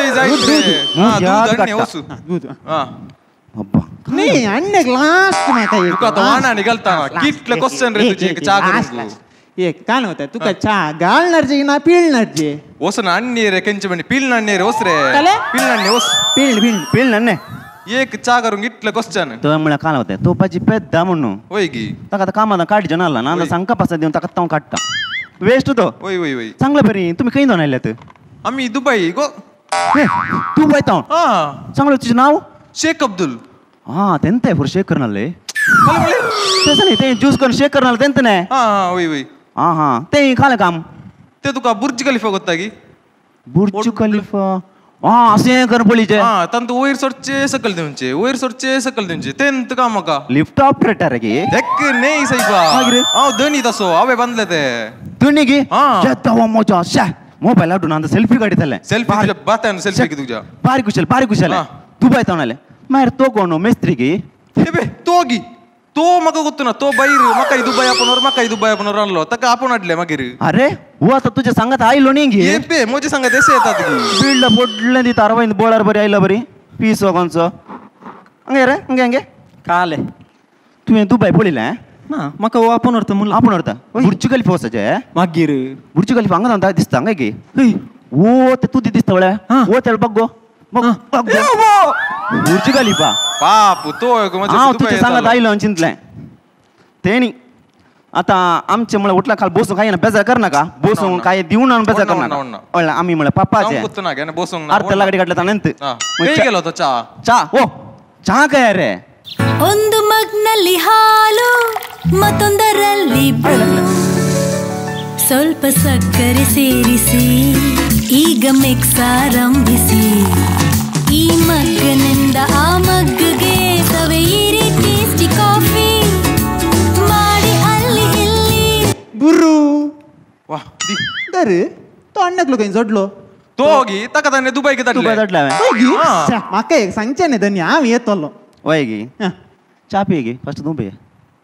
नाही अन्य लास्ट माहिती तुका तो वाना निघालता किटले क्वेश्चन रे तुझे चहा एक काय होतं तुका चहा गाळणारचे ना पिळणारचे ओस ना अन्य रे कंचे म्हणे पिळणारने रे ओस रे पिळणारने ओस पिळणारने एक चहा करून इटलं क्वेश्चन तो म्हणला काय होते तो पाजी पेद्दा म्हणून होय की ताका आता कामाला काढ नाला ना सांगा पासा देऊन ताका ताव काढता वेस्ट तो होय होय होय चांगलं बरी तुम्ही काही जाऊन आल्यात आम्ही दुबई गो तू बायता चांगलं तुझं नाव शेख अब्दुल हा तेंत आहे शेख करणाले तसं नाही ते ज्यूस करून शेख करणार तेंत नाही होय होय हा ते खालं काम ते तुका बुर्ज खलिफा गोत्ता की बुर्ज खलिफा असे कर पळीचे तंतु वयर सोडचे सकल देऊनचे वयर सोडचे सकल देऊनचे तेंत काम म्हाका लिफ्ट ऑपरेटर की देख नाही साईबा हांव धनी तसो हांवे बांधले ते धनी की जेतावा मोजा शा मोबाईल आडून अंद सेल्फी काढीतले सेल्फी बातान सेल्फी की तुझ्या बारी कुशल तू बाय तावनाले मार तो कोण मेस्त्री की हे तो गी तो म्हाका गोत्तो ना तो बाहेर म्हाका दुबई आपण राहिलो ताका आपण हाडले मागीर अरे वो आता तुझ्या सांगत आयलो नाही घे पे मोजे सांगत एसे येतात की बिल्ड पोडले दी तारवाइन बोळार बरी आयला बरी पीस वगोंचो हंगे रे हंगे काले तुम्ही दुबई पळिले ना म्हाका आपण अर्थ म्हणलं आपण अर्थ बुर्ज खलिफा वसाचे मागीर बुर्ज खलिफा हांगा दिसता हंगे की ओ ते तू दिसता वळे ओ तेल बघ बुर्ज खलिफा बापू तो तुझ्या सांगत आयलो चिंतले तेनी आता आमचे मला उठला खाल बसून काही ना बेजार कर नका बसून काय देऊन आणून बेजार कर नका आम्ही म्हणलं पप्पाचे अर्थ लागडी काढला गेलो होतो चहा ओ चहा काय रे ಒಂದು ಮಗ್ನಲ್ಲಿ ಹಾಲು ಮತ್ತೊಂದರಲ್ಲಿ ಸ್ವಲ್ಪ ಸಕ್ಕರೆ ಸೇರಿಸಿ ಈಗ ಮಿಕ್ಸ್ ಆರಂಭಿಸಿ ಈ ಮಗ್ಗನಿಂದ ಆ ಮಗ್ಗಗೆ ಸವೆಯಿರಿ ಟೇಸ್ಟಿ ಕಾಫಿ ಮಾಡಿ ಅಲ್ಲಿ ಇಲ್ಲಿ बुर्रू वा दर तो अण्णाक लोक जोडलो तो होगी ताका ताने दुबई की तडला म्हाका एक सांगचे न्ही धन्य हांव येतलो वयगी चा पियगी फस्ट तू पिय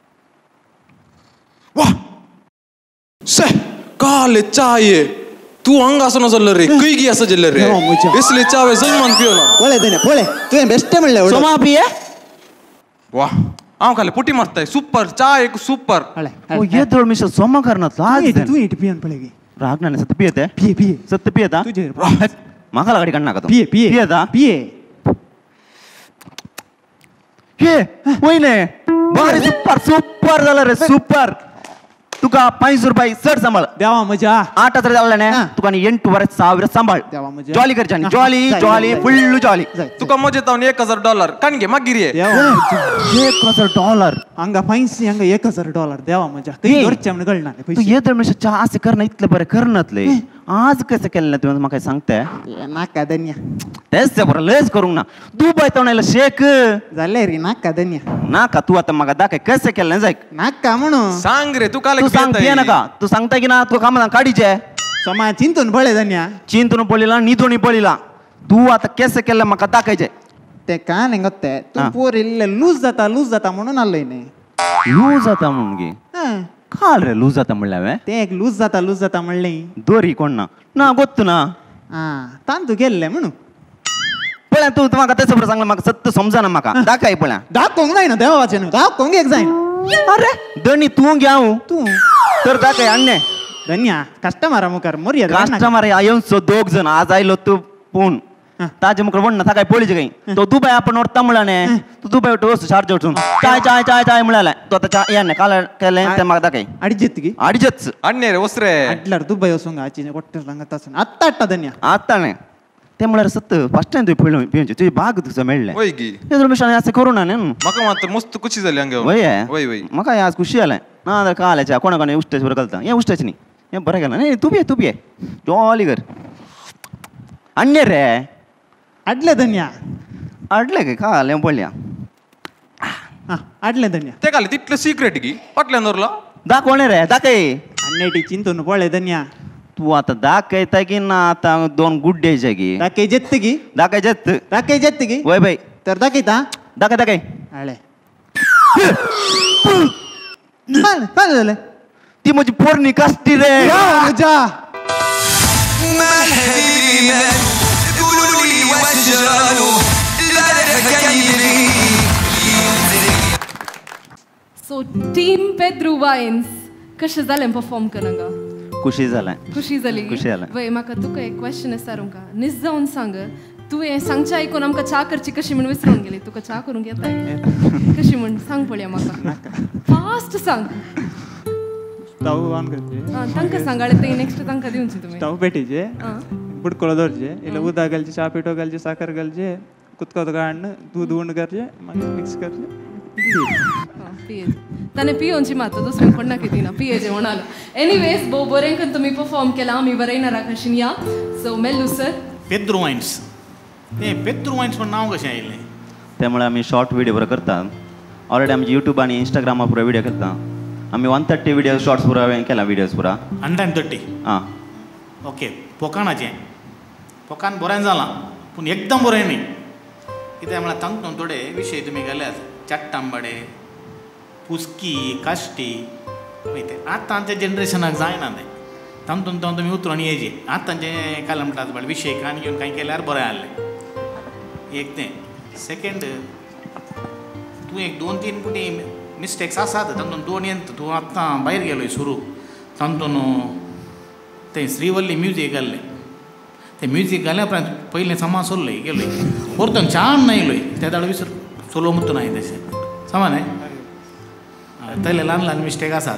वा से काले चाये तू हंगा असं नसलं रे कैगी असं जल्ले रे इसलिए चावे सलमान पियो ना पोळे धन्य पोळे तू बेस्ट म्हणले सोमा पिय वा हांव खाले पुटी मारताय सुपर चाय एक सुपर ओ ये दळ मिश सोमा करनात आज तू इट पियन पळेगी रागनाने सत्य पियते पिये सत्य पियता तुझे मागा लागडी काढ नाका तो पियता पिये हे वयने बारी सुपर झालं रे सुपर तुका 500 रुपये चढ सांभाळ देवा मजा 8000 जाल्ले न्ही तुका 8,500 सांभाळ देवा मजा जॉली करच्यानी जॉली जॉली फुल्ल जॉली तुका मजेत जावन $1,000 काणगे मागीर ये $1,000 हंगा पैसे हंगा $1,000 देवा मजा घरचे म्हण कळना तू येदर म्हणजे असे करणं इतलं बरं करणातले आज कसं केलं ना तुम्ही म्हाका सांगताय नाका धन्या तेच बरं लयच करूंक ना दुबय तोंडायला शेक जाले रे नाका धन्या नाका तू आता म्हाका दाखय कसं केलं ना जाय नाका म्हणून सांग रे तू काल तू सांग पिये नका तू सांगता की ना तू कामाला काढीचे समा चिंतून पळे धन्या चिंतून पडलेला निधोनी पडलेला तू आता कसं केलं म्हाका दाखयचे ते का नाही गोत्ते तू पोर लूज जाता म्हणून आलोय नाही लूज जाता म्हणून गे काल रे लूज जाता म्हणल्या ते एक लूज जाता म्हणले दोरी कोण ना गोत्तू ना तांतू गेल्ले म्हणून पळ्या तू म्हाका तसं बरं सांगलं म्हाका सत्य समजाना म्हाका दाखय पळ्या दाखोंग जाय ना देवाचे दाखोंग एक जाय अरे दणी तू घ्या तू तर दाखय अन्य धन्या कस्टमर मुखार मर्यादा कस्टमर येऊन सो 2 जण आज आयलो तू पूण ताजे मुखार वण ना काय पोळीचे काही तो दुबई आपण वर तमिळाने तू दुबई वस्तू चार्ज उठून चाय चाय चाय चाय म्हणाला तो आता चाय याने काल केले ते म्हाका दाखय अडीचच अन्य रे वस्रे अडलर दुबई वसून आची कोट्टे सांगत असून आत्ता धन्या आता नाही ते म्हळ्यार सत्य फर्स्ट टाइम तुम्ही पिवचे तुझी बाग तुझं मेळले वय गी ते रमेशाने असं करू ना म्हाका मात्र मस्त खुशी झाली हांगा वय वय म्हाका आज खुशी आलाय ना काल्याच्या कोणा उष्ट्याच बरं घालता हे उष्ट्याच न्ही हे बरं गेलं नाही तू बी जॉली कर अन्य रे अडले धन्या अडले काय खाले पडल्या अडले धन्या ते काल तितलं सिक्रेट की पटल्यानवरला दाखवणे रे दाखय अन्नेटी चिंतून पळे धन्या तू आता दाखयता की ना आता 2 गुड डेज की दाखय जेत्त की दाखय जेत्त की वय बाई तर दाखयता दाखय अळे झालं ती माझी पोरणी कसती रे मजा सो टीम पेद्रू वाइन्स कशें जालें परफॉर्म करंगा खुशी झालाय खुशी जाली वय म्हाका तुका एक क्वेश्चन विचारूंका निज जावन सांग तू हे सांगच्या आयकून आमकां चा करची कशी म्हण विसरून गेली तुका चा करूंक येता कशी म्हण सांग पळया म्हाका फास्ट सांग स्टव ऑन करचे तांकां सांगाळे ते नेक्स्ट तांकां दिवची तुमी स्टव पेटीचे बुडकुलो धरचे इल्लो उदक घालचे चा पिठो घालचे साखर घालचे कुदकोत काडन दूध उंड करचे मागीर मिक्स करचे ताणे पियोनची मात दुसऱ्यांक कोणाक दिना पियेचे म्हणाल एनीवेज भोव बरें करून तुमी परफॉर्म केला आमी बरयनारा कशीन या सो मेल्लू सर पेद्रू वाइन्स ते पेद्रू वाइन्स पण नाव कशें आयलें त्यामुळे आम्ही शॉर्ट व्हिडिओ बरं करता ऑलरेडी आमची यूट्यूब आणि इंस्टाग्रामा पुरा व्हिडिओ करता आम्ही 130 व्हिडिओ शॉर्ट्स पुरा केला व्हिडिओज पुरा 130 हां ओके पोकाणाचें पोकान बरें जालां पूण एकदम बरें न्ही कित्याक म्हळ्यार तांतून थोडे विशय तुमी गेल्यात चट्टांबडे पुस्की काश्टी वयते आतांच्या जनरेशनाक जायना तें तांतून तुमी उतरून येयचे आतांचे काल म्हणटात विशय कान घेवन कांय केल्यार बरें जालें एक तें सेकेंड तूं एक 2-3 पुटी मिस्टेक्स आसात तातूंत 2 येता तूं आतां भायर गेलोय सुरू तातूंत तें श्रीवल्ली म्युजीक घाल्लें तें म्युजीक घाल्या उपरांत पयलें समा सोल्लय गेलोय परतून छान नायलोय त्या दाडो विसर सोलो मुत्तू नाय तशें समा न्हय तले ल्हान मिस्टेक आसात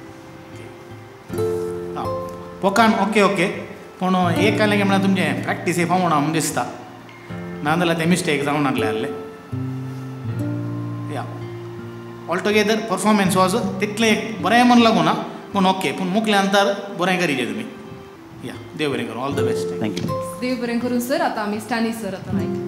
पोकान ओके पूण एक जालें की म्हळ्यार तुमचें प्रॅक्टीस पावना म्हूण दिसता नाजाल्यार ते मिस्टेक जावं नासले आहले या ऑल टुगेदर परफॉर्मन्स वॉज तितलें एक बरें म्हण लागूना पूण ओके पूण मुखल्या अंतर बरें करीचे तुमी या देव बरें करूं ऑल द बेस्ट थँक्यू देव बरें करूं सर आतां आमी स्टॅनी सर आतां नायक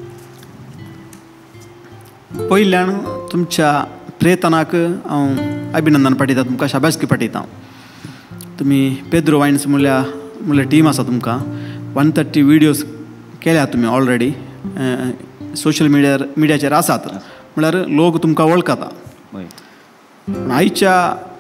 पयल्यान तुमच्या प्रयत्नाक हांव अभिनंदन पाठयता तुमकां शाबासकी पाठयता तुमी पेद्रू वाइन्स म्हणल्या टीम आसा तुमकां 130 व्हिडियोज केल्या तुमी ऑलरेडी सोशल मिडियाचेर आसात म्हळ्यार लोक तुमकां वळखता पूण आयच्या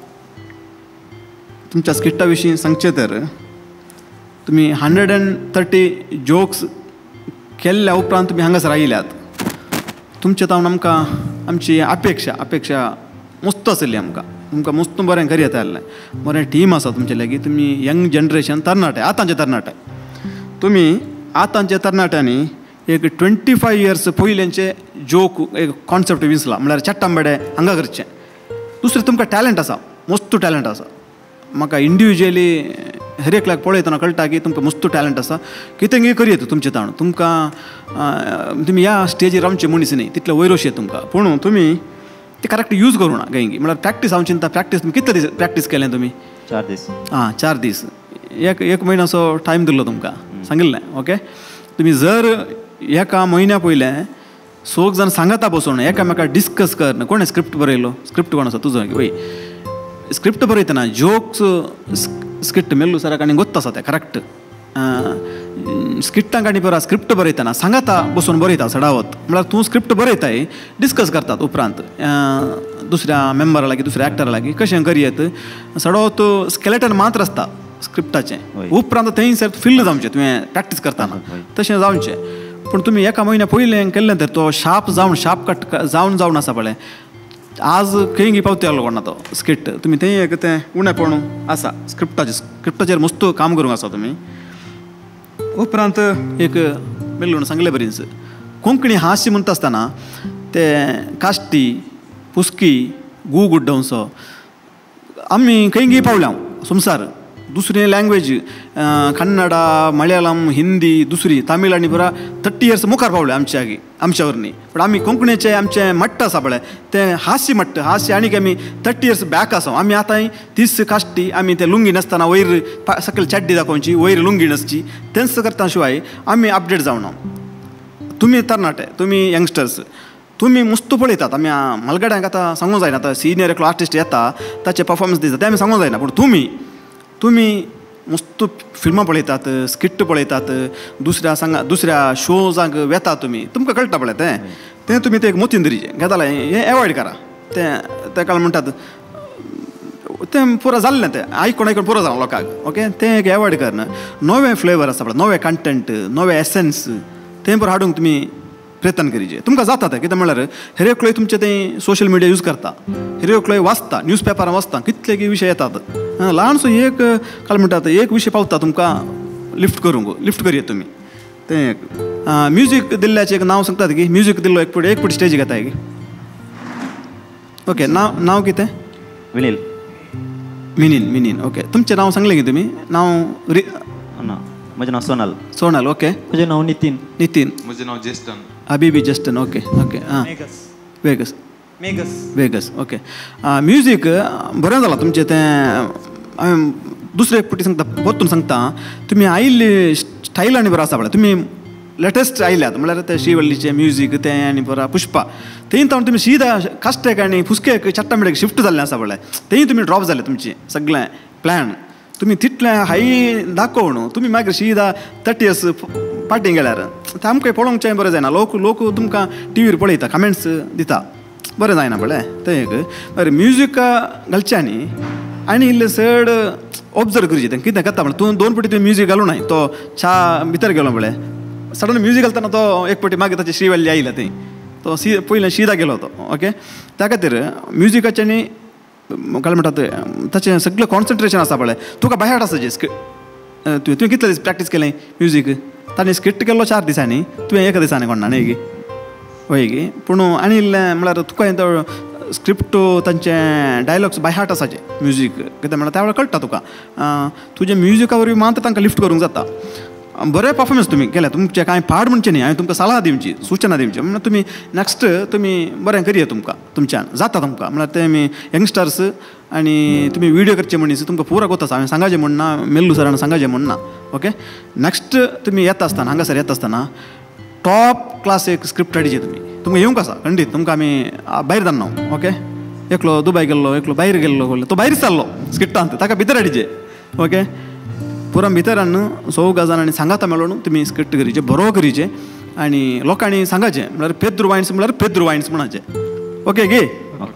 तुमच्या स्किट्टा विशीं सांगचें तर तुमी 130 जोक्स केल्ल्या उपरांत तुमी हांगासर आयल्यात तुमचे तावन आमकां आमची अपेक्षा मस्त आसली आमकां तुमकां मस्त बरें करी येता आसलें बरें टीम आसा तुमचे लागीं तुमी यंग जनरेशन तरणाटे आतांचे तरणाटे तुमी आतांच्या तरणाट्यांनी एक 25 इयर्स पयलींचे जोक एक कॉन्सेप्ट विसला म्हळ्यार चट्टांबडे हांगा करचें दुसरें तुमकां टॅलंट आसा मस्त टॅलंट आसा म्हाका इंडिविज्युअली हर एकल्याक पळयतना कळटा की तुमकां मस्त टॅलंट आसा कितेंय करियेत तुमचे ताण तुमकां तुमी ह्या स्टेजीर रावचे मनीस न्ही तितले वयरोशे तुमकां पूण तुमी ते करेक्ट यूज करूं ना गंगी म्हळ्यार प्रॅक्टीस हांव चिंता प्रॅक्टीस तुमी कितले दीस प्रॅक्टीस केलें तुमी 4 दीस 4 दीस एक म्हयन्याचो टायम दिल्लो तुमकां सांगिल्लें ओके तुमी जर एका म्हयन्या पयलें 6 जाण सांगता बसून एकामेकाक डिस्कस कर कोणें स्क्रिप्ट बरयलो स्क्रिप्ट कोण आसा तुजो वय स्क्रिप्ट बरयतना जोक्स स्क्रिप्ट मेल्लू सराक आनी गोत्त आसा तें करेक्ट स्क्रिप्टांक आनी परा स्क्रिप्ट बरयतना सांगता बसून बरयता सडावत म्हळ्यार तूं स्क्रिप्ट बरयताय डिस्कस करतात उपरांत दुसऱ्या मेंबरा लागीं दुसऱ्या एक्टरा लागीं कशें करियेत सडावत स्केलेटन मात्र आसता स्क्रिप्टाचें उपरांत थंय सर फिल्ल जावचें तुवें प्रॅक्टीस करतना तशें जावचें पूण तुमी एका म्हयन्या पयलें केल्लें तर तो शार्प कट जावन आसा पळय आज खंय पावती आसलो कोणा तो स्क्रिप्ट तुमी थंय एक तें उणेपण आसा स्क्रिप्टाचेर मस्त काम करूंक आसा तुमी उपरांत एक मेल्लो सांगलें बरीच कोंकणी हास्य म्हणटा आसतना ते काश्टी पुस्की गू गुड्डवंसो आमी खंय पावल्या संवसार दुसरी लँग्वेज कन्नडा मलयाळम हिंदी दुसरी तामीळ आनी पुरा 30 years मुखार पावले आमच्या वरनी पण आमी कोंकणीचे आमचे मट्ट आसा पळय ते हास्य आनीक आमी 30 years बॅक आसा आमी आतां 30 काश्टी आमी ते लुंगी नासतना वयर सकयल चड्डी दाखोवची वयर लुंगी नासची तेंच करता शिवाय आमी अपडेट जावना तुमी तरणाटे तुमी यंगस्टर्स तुमी मस्त पळयतात आमी मलगड्यांक आतां सांगूंक जायना आतां सिनियर एकलो आर्टिस्ट येता ताचे परफॉर्मन्स दिता ते आमी सांगूंक जायना पूण तुमी मस्त फिल्मां पळयतात स्किट पळयतात दुसऱ्या शोजांक वेतात तुमकां कळटा पळय तें तुमी ते एक मोतीन धरीचें घेतालें हें एवॉयड करा ते काल म्हणटात तें पुरो जाल्लें तें आयकून पुरो जालें लोकांक ओके तें एक एवॉयड करना नवे फ्लेवर आसा पळय नवे कंटेंट नवे एसेन्स तें पुरो हाडूंक तुमी प्रयत्न करीचे तुमकां जाता तें कितें म्हळ्यार हेर एकलोय तुमचें तें सोशल मिडिया यूज करता हेर एकलोय वाचता न्यूजपेपरां वाचता कितले की विशय येतात ल्हानसो एक काल म्हणटात एक विशय पावता तुमकां लिफ्ट करियेत तुमी तें एक म्युजीक दिल्ल्याचें एक नांव सांगतात की म्युजीक दिल्लो एक पुटी स्टेजीक येताय की ओके नांव कितें मिनीन ओके तुमचें नांव सांगलें की तुमी नांव म्हजें नांव सोनल ओके म्हजें नांव नितीन म्हजें नांव जेस्टन अबीबी जस्टन ओके वेगस ओके म्युजीक बरें जालां तुमचें तें हांवें दुसरें एक फावटी सांगता परतून सांगता तुमी आयिल्ली स्टायलांनी बरो आसा पळय तुमी लेटेस्ट आयल्यात म्हळ्यार ते श्रीवल्लीचें म्युजीक तें आनी परा पुष्पा तें तावन तुमी सीदा कास्टेक आनी फुसकेक चट्टामिडेक शिफ्ट जाल्लें आसा पळय तें तुमी ड्रॉप जालें तुमचें सगळें प्लॅन तुमी तितलें हाय दाखोवन तुमी मागीर सीदा 30 years पार्टींग गेल्यार तें आमकां पळोवंकचें बरें जायना लोक तुमकां टीव्हीर पळयता कमेंट्स दिता बरें जायना पळय तें एक बरें म्युजीक घालचें न्ही आनी इल्लें चड ऑब्जर्व करचें तें कितें करता म्हळ्यार तूं 2 फावटी तुवें म्युजीक घालूं ना तो च्या भितर गेलो पळय सडन म्युजीक घालतना तो एक फावटी मागीर ताची श्रीवल्ली आयला थंय तो पयलें शिदा गेलो तो ओके त्या खातीर म्युजिकाचें न्ही काय म्हणटात ताचें सगळें कॉन्सन्ट्रेशन आसा पळय तुका बाय हार्ट आसा जे तुवें कितले दीस प्रॅक्टीस केलें म्युजीक ताणें स्क्रिप्ट केल्लो 4 दिसांनी तुवें एका दिसांनी कोणा न्ही गी हय गी पूण आनी इल्लें म्हळ्यार तुका तो स्क्रिप्ट तांचे डायलॉग्स बाय हार्ट आसाचे म्युजीक कितें म्हळ्यार त्या वेळार कळटा तुका तुजें म्युजिका वरवीं मात तांकां लिफ्ट करूंक जाता बरें परफॉर्मन्स तुमी केलें तुमचें कांय पाड म्हणचें न्ही हांवें तुमकां सलाह दिवची सुचना दिवची म्हणल्यार तुमी नेक्स्ट तुमी बरें करिया तुमकां तुमच्यान जाता तुमकां म्हळ्यार तें यंगस्टर्स आनी तुमी व्हिडिओ करचे मनीस तुमकां पुरो कोता हांवें सांगाचें म्हणना मेल्लू सरान सांगाचें म्हणना ओके नेक्स्ट तुमी येता आसतना हांगासर येता आसतना टॉप क्लास एक स्क्रिप्ट हाडीची तुमकां येवंक आसा खंडीत तुमकां आमी भायर धाडना ओके एकलो दुबय गेल्लो एकलो भायर गेल्लो तो भायरच जाल्लो स्क्रिप्टांत ताका भितर हाडीचे ओके पुरा भितर हाडून 100 गजान आनी सांगाता मेळोन तुमी स्क्रिप्ट करीचे बरो करीचे आनी लोकांनी सांगाचें म्हळ्यार पेद्रू वायन्स म्हणाचें ओके गे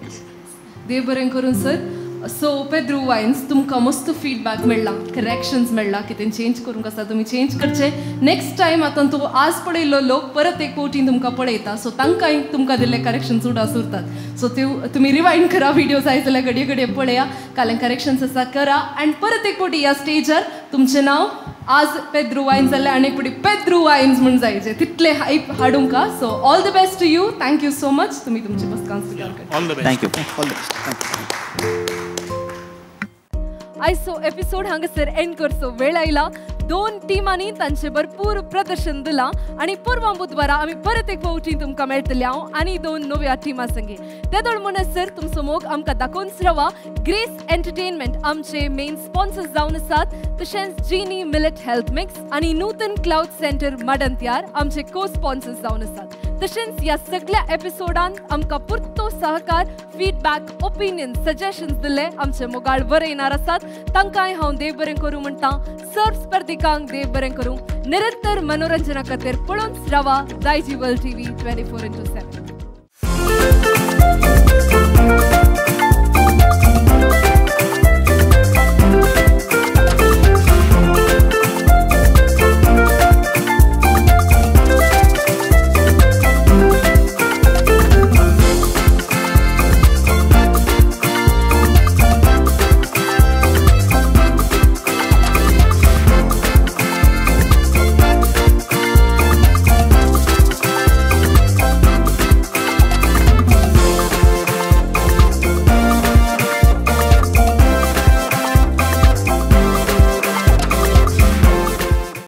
देव बरें करून सर सो पेद्रू वायन्स तुमकां मस्त फीडबॅक मेळ्ळा करेक्शन्स मेळ्ळा कितें चेंज करूंक आसा तुमी चेंज करचे नेक्स्ट टायम आतां तो आज पळयल्लो लोक परत एक फावटी तुमकां पळयता सो तांकांय तुमकां दिल्ले करेक्शन्स उडास उरतात सो तुमी रिवायंड करा व्हिडिओ जाय जाल्यार घडये पळया कालें करेक्शन्स आसा करा आनी परत एक फावटी ह्या स्टेजार तुमचें नांव आज पेद्रू वायन्स जाल्यार आनी एक फावटी पेद्रू वायन्स म्हूण जायचे तितले हायप हाडूंक so all the best to you thank you so much तुमी तुमचे बसकान थँक्यू आयचो एपिसोड हांगासर एंड करचो वेळ आयला. 2 टिमांनी तांचे भरपूर प्रदर्शन दिलां आणि परवा बुधवारा आमी परत एक फावटी तुमकां मेळटले हांव आनी 2 नव्या टिमां संगे. तेदोळ म्हणसर तुमचो मोग आमकां दाखोवनच रावा. ग्रेस एंटरटेनमेंट आमचे मेन स्पॉन्सर्स जावन आसात. तशेंच जिनी मिलेट हेल्थ मिक्स आनी नूतन क्लाउड सेंटर मडंत्यार आमचे को स्पॉन्सर्स जावन आसात. तशेंच ह्या सगळ्या एपिसोडान आमकां पुरतो सहकार, फीडबॅक, ओपिनियन, सजेशन्स दिले आमचे मोगाळ बरे येणार आसात. तांकांय हांव देव बरें करूं म्हणटा. सर्व स्पर्धिकांक देव बरें करूं. निरंतर मनोरंजना खातीर पळोवनच रावा दायजी वर्ल्ड TV 24/7.